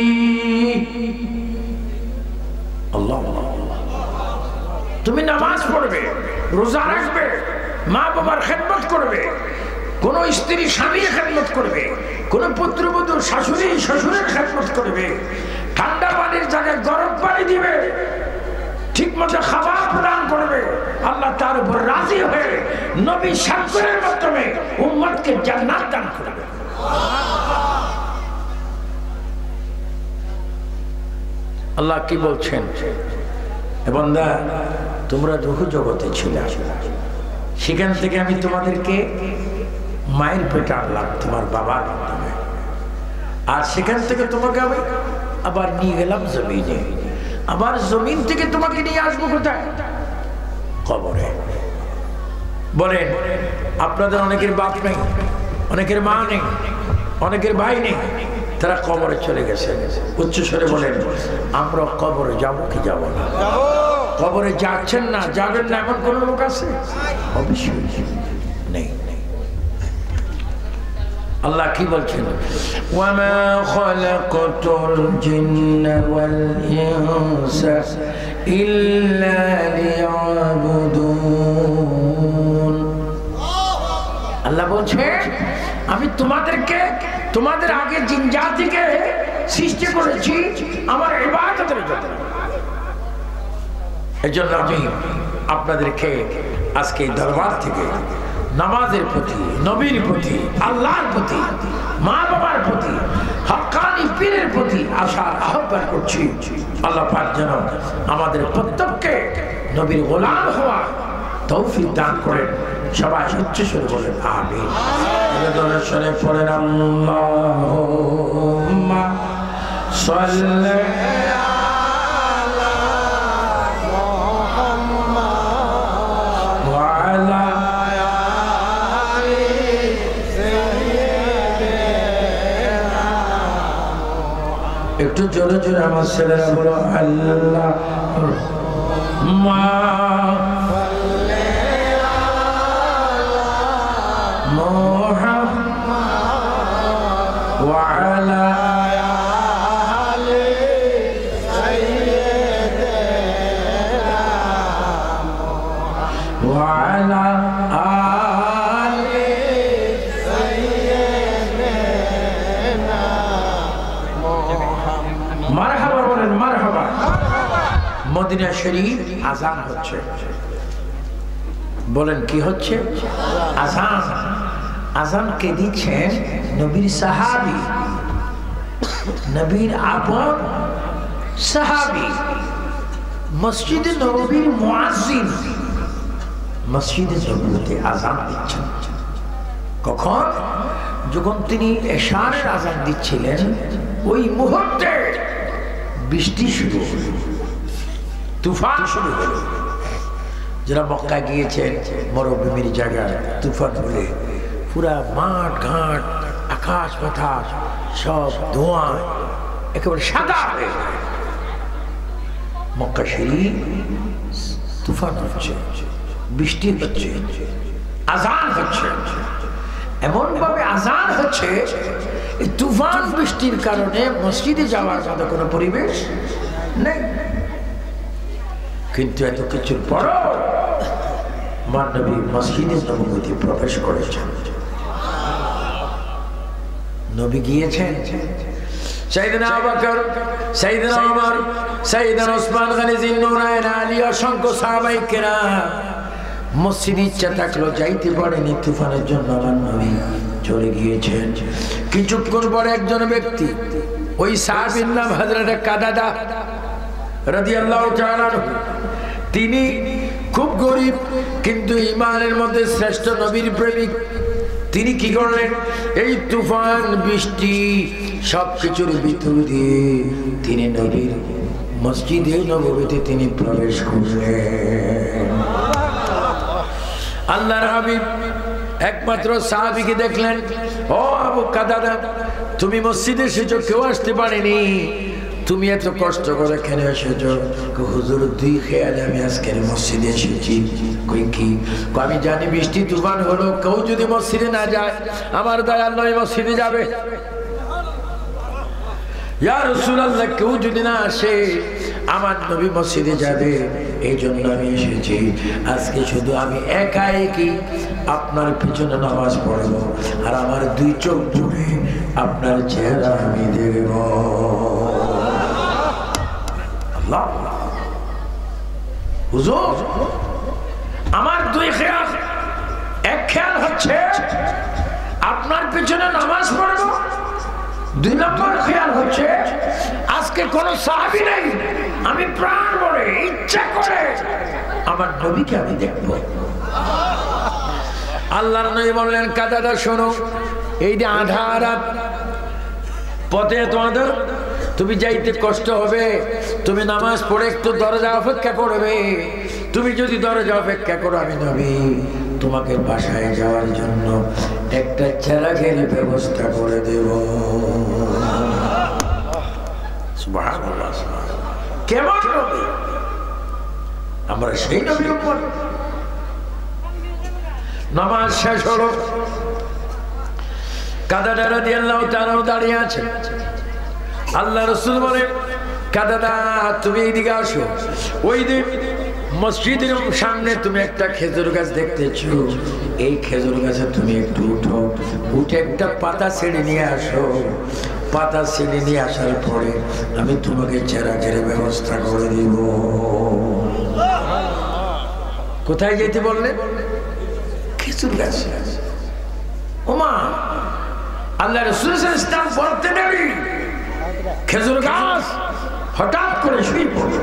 আল্লাহ আল্লাহ। তুমি নামাজ পড়বে, রোজা রাখবে, মা বাবার খেদমত করবে, কোন স্ত্রী স্বামীর খেদমত করবে, কোন পুত্রবধূ শাশুড়ি শ্বশুরের খেদমত করবে, ঠান্ডা পানির জায়গায় গরম পানি দিবে, ঠিক মতো খাবার প্রদান করবে। আল্লাহ তার উপর রাজি হয়ে নবী সাক্ষরের মাধ্যমে উম্মতকে জান্নাত দান করবে। আল্লাহ কি বলছেন? বান্দা তোমরা রূহ জগতে ছিলে, সেখান থেকে আমি তোমাদেরকে মায়ের পেটে আনলাম তোমার বাবার মাধ্যমে, আর সেখান থেকে তোমাকে আমি আবার নিয়ে গেলাম জমিনে, আবার জমিন থেকে তোমাকে নিয়ে আসবো কোথায়? কবরে। বলেন আপনাদের অনেকের বাপ নেই, অনেকের মা নেই, অনেকের ভাই নেই, তারা কবরে চলে গেছে। উচ্চ স্বরে বলেন আমরা কবরে যাব কি যাব না? কবরে যাচ্ছেন না, যাবেন না এমন কোন লোক আছে? অবশ্যই নেই। আল্লাহ কি বলছেন? ওয়ামা খালাকাতুল জিন্না ওয়াল ইনসা ইল্লা লিয়াবুদুন। আল্লাহ বলছে আমি তোমাদেরকে তোমাদের আগে জিন জাতিকে সৃষ্টি করেছি আমার ইবাদতের জন্য। এজন্য আমি আপনাদেরকে আজকে দরবার থেকে নামাজের প্রতি, নবীর প্রতি, আল্লাহর প্রতি, মা বাবার প্রতি, হক্কানি পীরের প্রতি আশার আহ্বান করছি। আল্লাহ পাক যেন আমাদের প্রত্যেককে নবীর গোলাম হওয়া তৌফিক দান করেন। সবাই উচ্চ স্বরে বলেন আমিন। স্বরে পড়েন আল্লাহুম্মা সাল্লি একটু জোরে জোরে আমার ছেলেরা বলো আল্লাহ মা মুহাম্মাদ ওয়া আলা আলি সাইয়্যিদিনা ওয়া আলা আলি সাইয়্যিদিনা মারহাবা বলেন মারহাবা। মদিনা শরীফ আযান হচ্ছে, বলেন কি হচ্ছে? আযান। আযান কে দিচ্ছেন? নবীর সাহাবী, নবীর আপন সাহাবী, মসজিদে নববীর মুয়াজ্জিন মসজিদে নববীতে আযান দিচ্ছেন। কখন? যখন তিনি এশার আযান দিচ্ছিলেন ওই মুহূর্তে বৃষ্টি শুরু হলো, তুফান শুরু হলো। যারা মক্কা গিয়েছেন মরুভূমির জায়গায় তুফান হলে পুরা মাঠ ঘাট আকাশ বাতাস সব ধোঁয়া একেবারে সাদা হয়ে যায়। মক্কা শরীফ তুফান হচ্ছে, বৃষ্টি হচ্ছে, আযান হচ্ছে, এমন ভাবে আযান হচ্ছে এই তুফান বৃষ্টির কারণে মসজিদে যাওয়ার মতো কোনো পরিবেশ নেই। কিন্তু এত কিছুর পরও আমার নবী মসজিদে নববীতে প্রবেশ করেছেন। নবী গিয়েছেন, সাইয়েদনা আবু বকর, সাইয়েদনা ওমর, সাইয়েদনা ওসমান গনি জিন্নুরাইন আলী অসংখ্য সাহাবায়ে কেরাম মসজিদে ইচ্ছা থাকলো যাইতে পারেনি তুফানের জন্য। আমার নবী চলে গিয়েছেন। কিছুক্ষণ পরে একজন ব্যক্তি, ওই সাহাবীর নাম হযরত কাদাদা রাদিয়াল্লাহু তাআলা আনহু, তিনি খুব গরিব কিন্তু ঈমানের মধ্যে শ্রেষ্ঠ নবীর প্রেমিক। তিনি কি করলেন? এই তুফান বৃষ্টি সবকিছুর ভিতর দিয়ে তিনি নবীর মসজিদে নববীতে তিনি প্রবেশ করলেন। আল্লাহর হাবিব একমাত্র সাহাবীকে দেখলেন, ও আবু কাদাদা, তুমি মসজিদে এসেছো, কেউ আসতে পারেনি, তুমি এত কষ্ট করে কেন এসেছো? হুজুর দুই খেয়ালে আমি আজকের মসজিদে এসেছি। কই কি? আমি জানি বৃষ্টি তুফান হলো, কেউ যদি মসজিদে না যায় আমার দয়াল নবী মসজিদে যাবে। ইয়া রাসূলুল্লাহ, কেউ যদি না আসে আমার নবী মসজিদে যাবে, এই জন্য আমি এসেছি। আজকে শুধু আমি একা একই আপনার পিছনে নামাজ পড়ব, আর আমার দুই চোখ জুড়ে আপনার চেহারা আমি দেখব। আল্লাহ, হুজুর আমার দুই খেয়াল, এক খেয়াল হচ্ছে আপনার পিছনে নামাজ পড়ব, দুই নম্বর খেয়াল হচ্ছে আজকে কোন সাহাবী নেই আমি প্রাণ ভরে ইচ্ছা করে আমার নবীকে আমি দেখব। আল্লাহর নবী বললেন কাদাদা শোনো, এই যে আধা রাত পথে তোমাদের তুমি যাইতে কষ্ট হবে, তুমি নামাজ পড়ে একটু দরজা অপেক্ষা করবে। তুমি যদি দরজা অপেক্ষা করো আমি নবী তোমাকে বাসায় যাওয়ার জন্য একটা চেরাগের ব্যবস্থা করে দেব। সুবহানাল্লাহ। কেমন নবী? আমরা সেই নবীর উম্মত। নামাজ শেষ হলো, কাদাদা রাদিয়াল্লাহু তাআলা দাঁড়িয়ে আছে। আল্লাহ রাসূল বলেন কাদাদা তুমি এইদিকে আসো। ওই দিন মসজিদের সামনে তুমি একটা খেজুর গাছ দেখতেছো, এই খেজুর গাছে তুমি একটু উঠো, উঠে একটা পাতা ছিঁড়ে নিয়ে আসো। পাতা ছিঁড়ে নিয়ে আসার পরে আমি তোমাকে চেরাগের ব্যবস্থা করে দিব। কোথায় যেতে বললেন? খেজুর গাছ। ওমা আল্লাহ রাসূল সাল্লাল্লাহু আলাইহি ওয়াসাল্লাম বলতে দেরি, খেজুর গাছ হঠাৎ করে শুয়ে পড়ল।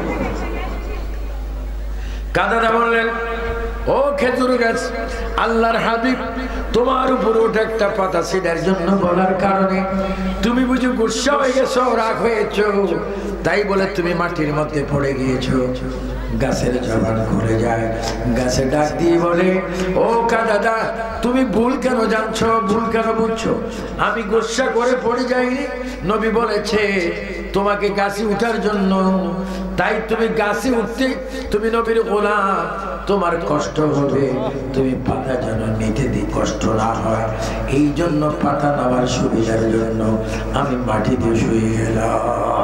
কাদাদা বললেন ও খেজুর গাছ, আল্লাহর হাবিব তোমার উপর ওঠা একটা পাতা ছিঁড়ার জন্য বলার কারণে তুমি বুঝি গুসা হয়ে গেছো, রাগ হয়েছো, তাই বলে তুমি মাটির মধ্যে পড়ে গিয়েছো। গাছের জবান খুলে যায়, গাছে ডাক দিয়ে বলে ও কাদাদা তুমি ভুল কেন জানছো, ভুল কেন বুঝছো? আমি গুসা করে পড়ে যাইনি, নবী বলেছে তোমাকে গাছে উঠার জন্য, তাই তুমি গাছে উঠতে তুমি নবীর গোলাম, তোমার কষ্ট হবে, তুমি পাতা যেন নিতে দি কষ্ট না হয়, এই জন্য পাতা নেওয়ার সুবিধার জন্য আমি মাটিতে শুয়ে গেলাম।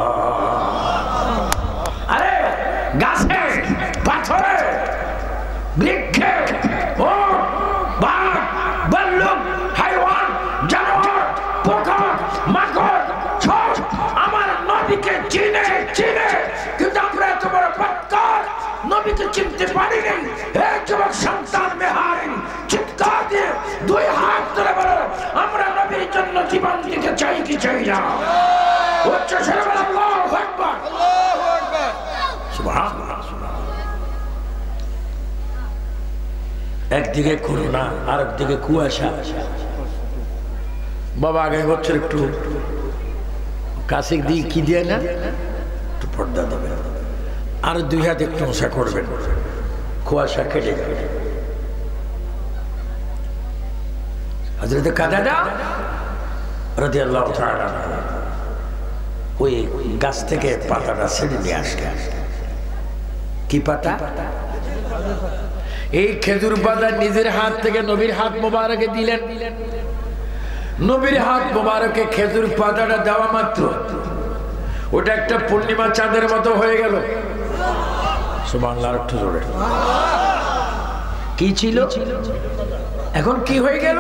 আরে গাছে, পাথরে, বৃক্ষে, ও বাঘ, ভাল্লুক, হাইওয়ান, জানোয়ার, পোকা, মাকড় সব আমার নবীকে চিনে চিনে, কিন্তু আমরা এত বড় বদকার নবীকে চিনতে পারি নাই। হে যুবক সন্তান মেহারি, চিৎকার দিয়ে দুই হাত ধরে বলো আমরা নবীর জন্য জীবন দিতে চাই কি চাই না? উচ্চ স্বরে বলো আল্লাহু আকবার, আল্লাহু আকবার, সুবহানাল্লাহ। একদিকে করোনা আর একদিকে কুয়াশা। বাবা আগে বছর একটু কাছে দিয়ে কি দিয়ে না একটু পর্দা দেবে, আর দুই হাত একটু মশা করবেন, কুয়াশা কেটে যাবে। হযরত কাদাদা রাদিয়াল্লাহু তাআলা ওই গাছ থেকে পাতাটা ছিঁড়ে নিয়ে আসলেন। কি পাতা? এই খেজুর পাতা নিজের হাত থেকে নবীর হাত মোবারকে দিলেন। নবীর হাত মোবারকে খেজুর পাতাটা দেওয়া মাত্র ওটা একটা পূর্ণিমা চাঁদের মতো হয়ে গেল। সুবহানাল্লাহ। একটু জোরে। কি ছিল এখন কি হয়ে গেল?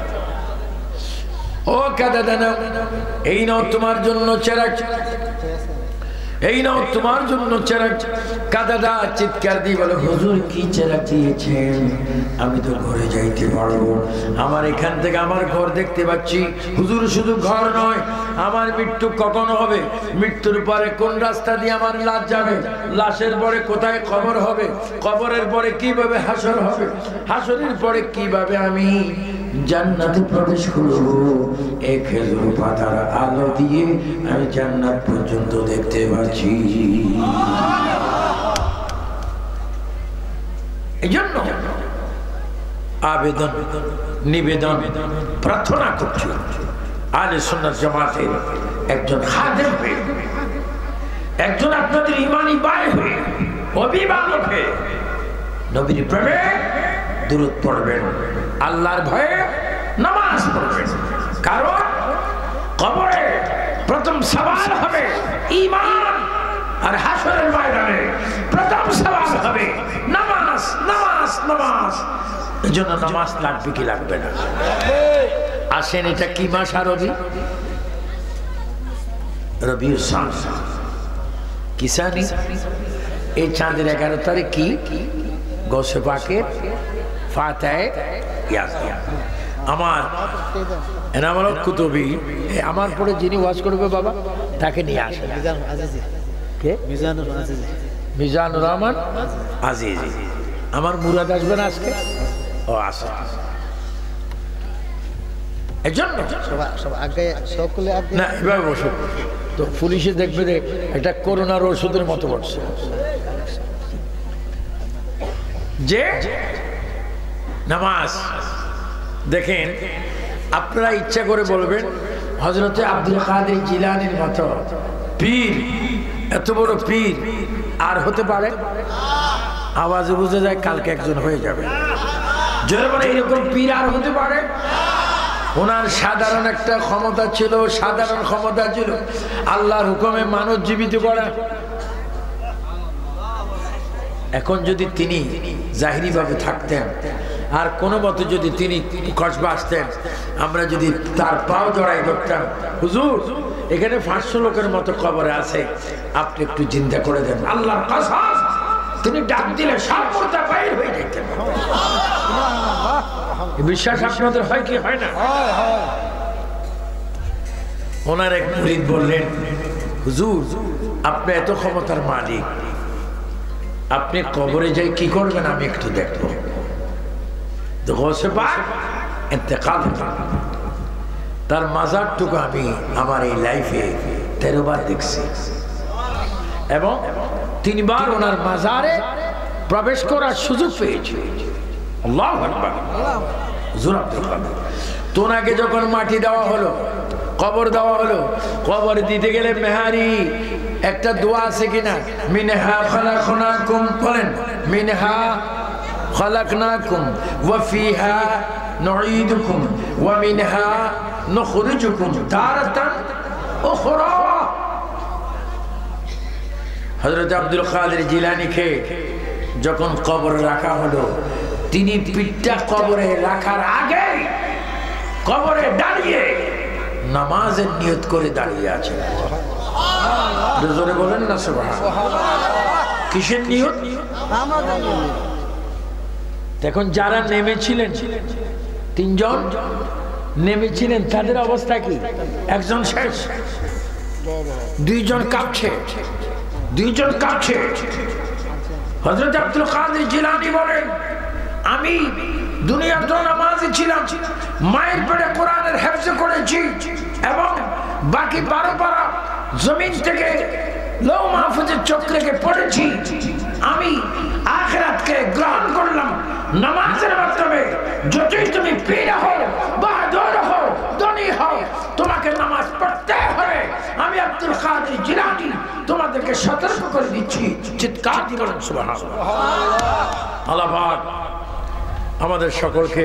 ও কাদাদা নাও, এই নাও তোমার জন্য চেরাগ, এই নাও তোমার জন্য চেরাগ। কাদাদা চিৎকার দিয়ে বলে হুজুর কি চেরাগ দিয়েছেন? আমি তো ঘরে যাইতে পারবো, আমার এখান থেকে আমার ঘর দেখতে পাচ্ছি। হুজুর শুধু ঘর নয়, আমার মৃত্যু কখন হবে, মৃত্যুর পরে কোন রাস্তা দিয়ে আমার লাশ যাবে, লাশের পরে কোথায় কবর হবে, কবরের পরে কিভাবে হাসর হবে, হাসরের পরে কিভাবে আমি জান্নাতে প্রবেশ করব, এই খেজুর পাতার আলো দিয়ে আমি জান্নাত পর্যন্ত দেখতে পাচ্ছি। এই জন্য আবেদন নিবেদন প্রার্থনা করছি আহলে সুন্নাত জামাতের একজন খাদেম হয়ে, একজন আপনাদের ইমানি ভাই হয়ে, অভিভাবক হয়ে নবীর প্রেমে দুরূদ পড়বেন, আল্লাহর ভয়ে নামাজ পড়বেন। কারণ কবরে প্রথম সওয়াল হবে ঈমান, আর হাসরের ময়দানে প্রথম সওয়াল হবে নামাজ, নামাজ, নামাজ। এজন্য নামাজ লাগবে কি লাগবে না? আসেন, এটা কি মাস? আরবি রবিউল শান। কিসানি এই চাঁদের এগারো তারিখ কি? গৌসে পাকের ফাতিহা ইয়াসিন। আমার এনামুল কুতুবী আমার পরে যিনি ওয়াজ করবে বাবা তাকে নিয়ে আসেন। কে? মিজানুর আজিজ। মিজানুর রহমান আজিজ। আমার মুরাদ আসবে না আজকে? ও আসে। এজন্য না এভাবে বসুন তো পুলিশে দেখবে যে একটা করোনার ওষুধের মতো পড়ছে যে নামাজ। দেখেন আপনারা ইচ্ছা করে বলবেন হযরতে আব্দুল কাদের জিলানীর মতো পীর, এত বড় পীর আর হতে পারে? আওয়াজে বুঝে যায় কালকে একজন হয়ে যাবে। জোরে বলে এরকম পীর আর হতে পারে? ওনার সাধারণ একটা ক্ষমতা ছিল, সাধারণ ক্ষমতা ছিল আল্লাহর হুকুমে মানুষ জীবিত করা। এখন যদি তিনি জাহিরি ভাবে থাকতেন আর কোনো মতে যদি তিনি কসবা আসতেন, আমরা যদি তার পাও জড়াই ধরতাম, হুজুর এখানে পাঁচশো লোকের মতো কবরে আছে, আপনি একটু চিন্তা করে দেন, আল্লাহর কসম তিনি ডাক দিলে সাপটা বাইর হয়ে যেতেন। বিশ্বাস আপনাদের হয় কি হয় না? ওনার এক মুরিদ বললেন, হুজুর আপনি এত ক্ষমতার মালিক, আপনি কবরে যাই কি করবেন আমি একটু দেখবো। তো গৌসে পাক ইন্তেকাল তার মাজারটুকু আমি আমার এই লাইফে তেরো বার দেখছি এবং তিনবার ওনার মাজারে প্রবেশ করার সুযোগ পেয়েছি। আল্লাহু আকবার। হুজুর আব্দুল কাদের তো ওনাকে যখন মাটি দেওয়া হলো, কবর দেওয়া হলো, কবর দিতে গেলে মেহারি একটা দোয়া আছে কিনা? মিনহা খালাকনাকুম, বলেন মিনহা খালাকনাকুম ওয়া ফিহা নুঈদুকুম ওয়া মিনহা নুখরিজুকুম তারাতান উখরা। হযরত আব্দুল কাদের জিলানীকে যখন কবরে রাখা হলো, তিনি পিঠটা কবরে রাখার আগে কবরে দাঁড়িয়ে নামাজের নিয়ত করে দাঁড়িয়ে আছে। জোরে বলেন না সুবহানাল্লাহ। কিসের নিয়ত? এখন যারা নেমেছিলেন তিনজন নেমেছিলেন, তাদের অবস্থা কি? একজন শেষ, দুইজন কাঁপছে, দুইজন কাঁপছে। হযরত আব্দুল কাদের জিলানী বলেন, আমি দুনিয়াতে নামাজি ছিলাম, মায়ের পেটে কোরআনের হেফজ করেছি এবং বাকি বারো পারা জমিন থেকে লৌহ মাহফুজের চক্রকে পড়েছি। আমি আখিরাতকে গ্রহণ করলাম নামাজের মাধ্যমে। যতই তুমি পীর হও, বাহাদুর হও, ধনী হও, তোমাকে নামাজ পড়তে হবে। আমি আব্দুল কাদের জিলানী তোমাদেরকে সতর্ক করে দিচ্ছি। চিৎকার দিয়ে বলেন সুবহানাল্লাহ। আল্লাহ পাক আমাদের সকলকে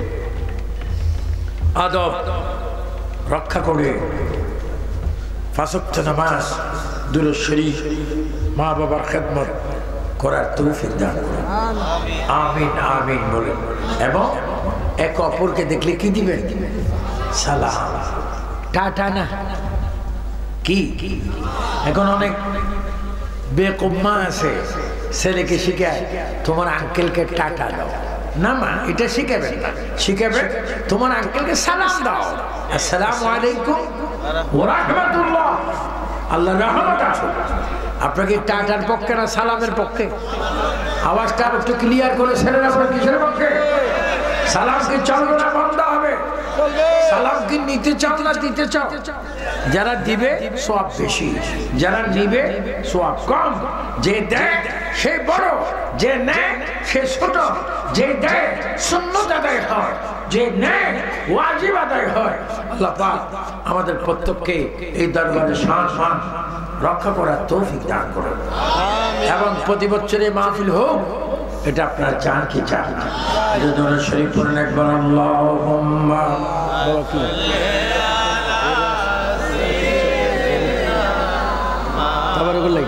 আদব রক্ষা করে পাঁচ ওয়াক্ত নামাজ, দুরূদ শরীফ, মা বাবার খেদমত করার তৌফিক দান করুন। আমিন আমিন বলেন। এবং এক অপরকে দেখলে কি দিবেন? সালাম। টাটা না কি? এখন অনেক বেকুম্মা আছে, ছেলেকে শিখায় তোমার আঙ্কেলকে টাটা দাও। না মা, এটা শিখাবেন না, শিখাবেন তোমার আঙ্কেলকে সালাম দাও, আসসালামু আলাইকুম ওয়া রাহমাতুল্লাহ, আল্লাহর রহমত আসুক। আপনাকে টাটার পক্ষে না সালামের পক্ষে? আওয়াজটা একটু ক্লিয়ার করে ছেড়ে রাখবেন। কিসের পক্ষে? সালাম কি চলবে না বন্ধ হবে? সালাম কি নিতে চাও না দিতে চাও? যারা দিবে সওয়াব বেশি, যারা নিবে সওয়াব কম। যে দেয় সে বড়, যে নেয় সে ছোট। যে দেয় সুন্নাত আদায় হয়, যে নেয় ওয়াজিব আদায় হয়। আল্লাহ পাক আমাদের প্রত্যেককে এই দরবারে শান মান রক্ষা করার তৌফিক দান করুন এবং প্রতি বছরে মাহফিল হোক, এটা আপনারা চান কি চান? এটা দরুদ শরীফ পড়েন একবার, আল্লাহুম্মা আবার বললাই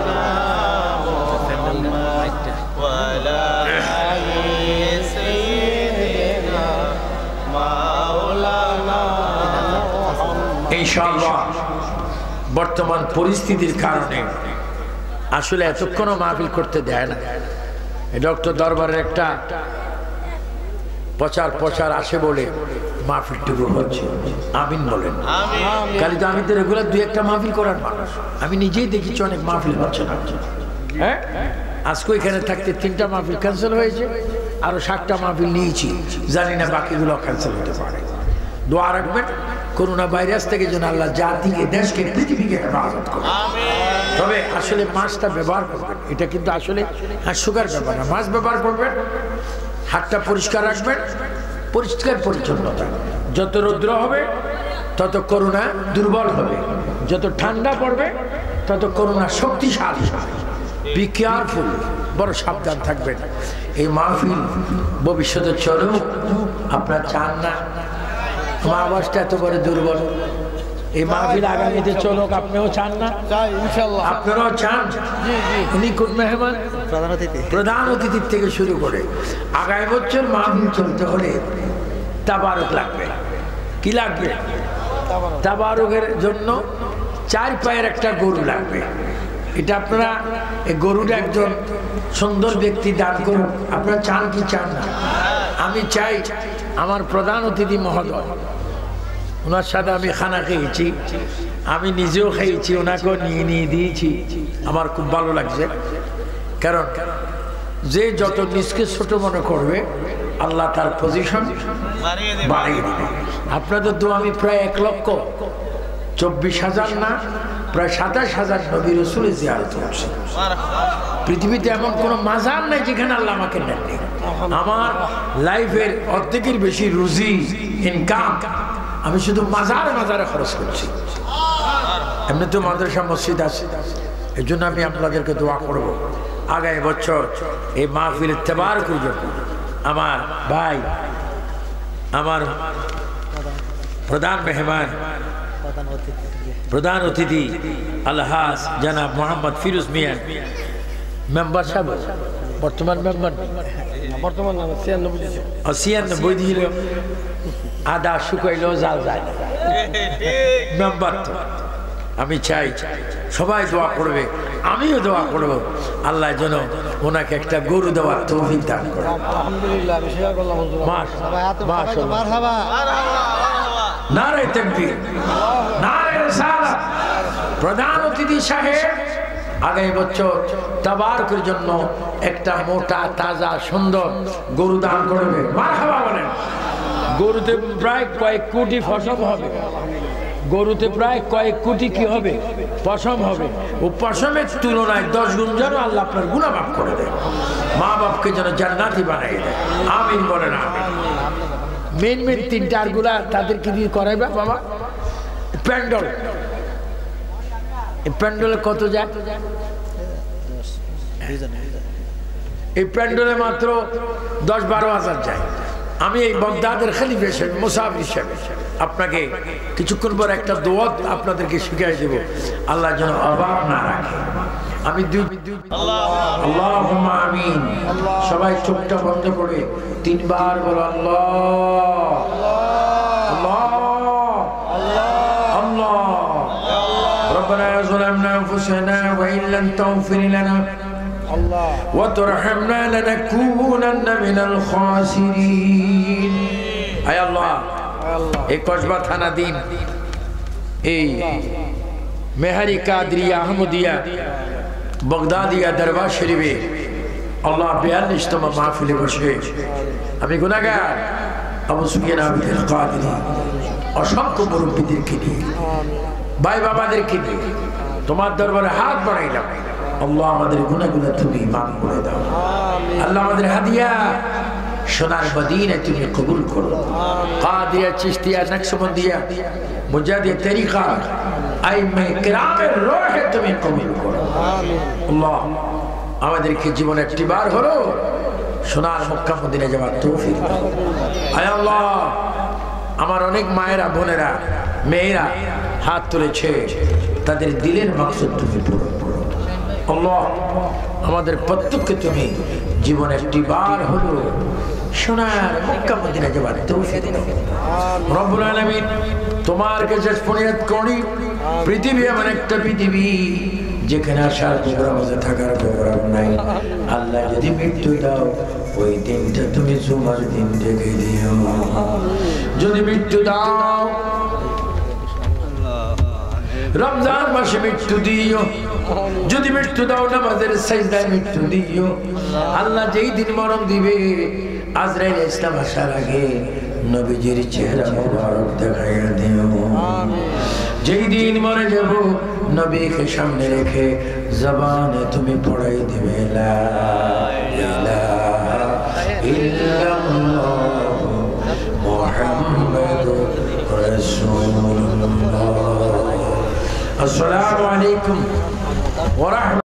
ইনশাআল্লাহ। বর্তমান পরিস্থিতির কারণে আসলে এতক্ষণও মাহফিল করতে দেয় না। ডক্টর দরবারের একটা প্রচার প্রচার আসে বলে মাহফিলটুকু হচ্ছে। আমিন বলেন। খালি তো আমি তো রেগুলার দুই একটা মাহফিল করার মানুষ, আমি নিজেই দেখেছি অনেক মাহফিল হচ্ছে না। হ্যাঁ, আজকে এখানে থাকতে তিনটা মাহফিল ক্যান্সেল হয়েছে, আরো সাতটা মাহফিল নিয়েছি, জানি না বাকিগুলো ক্যান্সেল হতে পারে। দোয়া রাখবেন করোনা ভাইরাস থেকে যেন আল্লাহ জাতিকে, দেশকে, পৃথিবীকে হেফাজত করে। তবে আসলে মাস্কটা ব্যবহার করবেন, এটা কিন্তু আসলে হাস্যকর ব্যাপার না। মাস্ক ব্যবহার করবেন, হাতটা পরিষ্কার রাখবেন, পরিষ্কার পরিচ্ছন্নতা। যত রৌদ্র হবে তত করোনা দুর্বল হবে, যত ঠান্ডা পড়বে তত করোনা শক্তিশালী হবে। বি কেয়ারফুল, বড় সাবধান থাকবেন। এই মাহফিল ভবিষ্যতে চলুক, আপনার চান না? আমার আওয়াজটা এত করে দুর্বল, এই মাহফিল আগামীতে চলুক, আপনিও চান না? আপনারাও চান? উনি কোন মেহমান? প্রধান অতিথি। প্রধান অতিথির থেকে শুরু করে আগামী বছর মাহফিল চলতে হলে তাবারুক লাগবে। কি লাগবে? তাবারুকের জন্য চার পায়ের একটা গরু লাগবে। এটা আপনারা, এই গরুটা একজন সুন্দর ব্যক্তি দান করুন। আপনারা চান কি চান না? আমি চাই আমার প্রধান অতিথি মহোদয়, ওনার সাথে আমি খানা খেয়েছি, আমি নিজেও খেয়েছি, ওনাকেও নিয়ে নিয়ে দিয়েছি। আমার খুব ভালো লাগছে, কারণ যে যত নিজকে ছোট মনে করবে আল্লাহ তার পজিশন বাড়িয়ে দেবে। আপনাদের তো আমি প্রায় এক লক্ষ চব্বিশ হাজার না প্রায় সাতাশ হাজার নবী রাসূলের জিয়ারত করছি। পৃথিবীতে এমন কোনো মাজার নাই যেখানে আল্লাহ আমাকে নেননি। আমার লাইফের অর্ধেকের বেশি রুজি, ইনকাম আমি শুধু মাজার মাজারে খরচ করছি। এমনি তো মাদ্রাসা মসজিদ আছে, এই জন্য আমি আপনাদেরকে দোয়া করবো আগামী বছর এই মাহফিল ইত্তেবার করবেন। আমার ভাই, আমার প্রধান মেহমান, প্রধান অতিথি আলহাজ জনাব মোহাম্মদ ফিরোজ মিয়া মেম্বার সাহেব, বর্তমান মেম্বার বর্তমান ছিয়ানব্বই দিল, আদা শুকাইলেও জাল যায় মেম্বার। তো আমি চাই সবাই দোয়া করবে, আমিও দোয়া করব আল্লাহ যেন ওনাকে একটা গরু দেওয়ার তৌফিক দান করে। নারে তাকবীর, নারে রিসালাত। প্রধান অতিথি সাহেব আগামী বছর তাবারকের জন্য একটা মোটা তাজা সুন্দর গরু দান করবে। মারহাবা বলেন। গরুতে প্রায় কয়েক কোটি ফসল হবে, গরুতে প্রায় কয়েক কোটি কি হবে? পশম হবে। ও পশমের তুলনায় দশ গুণ যেন আল্লাহ আপনার গুনাহ মাফ করে দেয়, মা বাপকে যেন জান্নাতি বানিয়ে দেয়। আমিন বলেন। আমিন। মেন মেন তিন চারগুলা তাদেরকে দিয়ে করাইবা বাবা। প্যান্ডল, এই প্যান্ডলে কত যায়? এই প্যান্ডলে মাত্র দশ বারো হাজার যায়। আমি এই বগদাদের খলিফা হিসেবে, মুসাফির হিসেবে আপনাকে কিছুক্ষণ পর একটা দোয়া আপনাদেরকে শিখিয়ে দেব, আল্লাহ যেন অভাব না রাখে। আমি দুই আল্লাহুম্মা আমিন। সবাই চোখটা বন্ধ করে তিনবার বলো আল্লাহ আল্লাহ আল্লাহ। ربنا ظلمنا انفسنا وان لم تغفر لنا وترحمنا لنكونن من الخاسرين। আয় আল্লাহ, এই কসবা থানাধীন এই মেহারি কাদরিয়া আহমদিয়া বগদাদিয়া দরবার শরীফে আল্লাহ বিয়াল্লিশতম মাহফিলে বসে আমি গুনাহগার আবু সুফিয়ান আবিদুল কাদেরী অসংখ্য মুরব্বীদেরকে নিয়ে, ভাই বাবাদেরকে নিয়ে তোমার দরবারে হাত বাড়াইলাম। আল্লাহ আমাদের গুনাহগুলো তুমি মাফ করে দাও। আল্লাহ আমাদের হাদিয়া সোনার মদিনায় তুমি কবুল করো। কাদিয়া, চিশতিয়া, নকশবন্দিয়া, মুজাহিদিয়া তরিকা আইম্মে কিরামের রূহে তুমি কবুল করো। আল্লাহ আমাদেরকে জীবনে একটি বার হলো সোনার মক্কা মদিনায় যাওয়ার তৌফিক দাও। আয় আল্লাহ, আমার অনেক মায়েরা, বোনেরা, মেয়েরা হাত তুলেছে, তাদের দিলের মাকসুদ তুমি পূরণ করো। আল্লাহ আমাদের প্রত্যেককে তুমি জীবনে একটি বার হলো সোনার মক্কা মদিনা যাবার তৌফিক দাও। রব্বুল আলামিন তোমার কাছে ফরিয়াদ করি, পৃথিবী এমন একটা পৃথিবী যেখানে আসার প্রোগ্রাম আছে, থাকার প্রোগ্রাম নাই। আল্লাহ যদি মৃত্যু দাও ওই দিনটা তুমি জুমার দিন রেখে দিও। যদি মৃত্যু দাও রমজান মাসে মৃত্যু দিও, যদি মৃত্যু দাও নামাজের সাজদায় মৃত্যু দিও। আল্লাহ যেই দিন মরণ দিবে আজরাইল ইসলাম আসার আগে নবীজির চেহারা মোবারক দেখাইয়া দিও। যেই দিন মরে যাব নবীকে সামনে রেখে জবানে তুমি পড়াই দিবে লা ইলাহা ইল্লাল্লাহ মুহাম্মাদুর রাসূলুল্লাহ। আসসালামু আলাইকুম ওয়া রাহমাতুল্লাহ।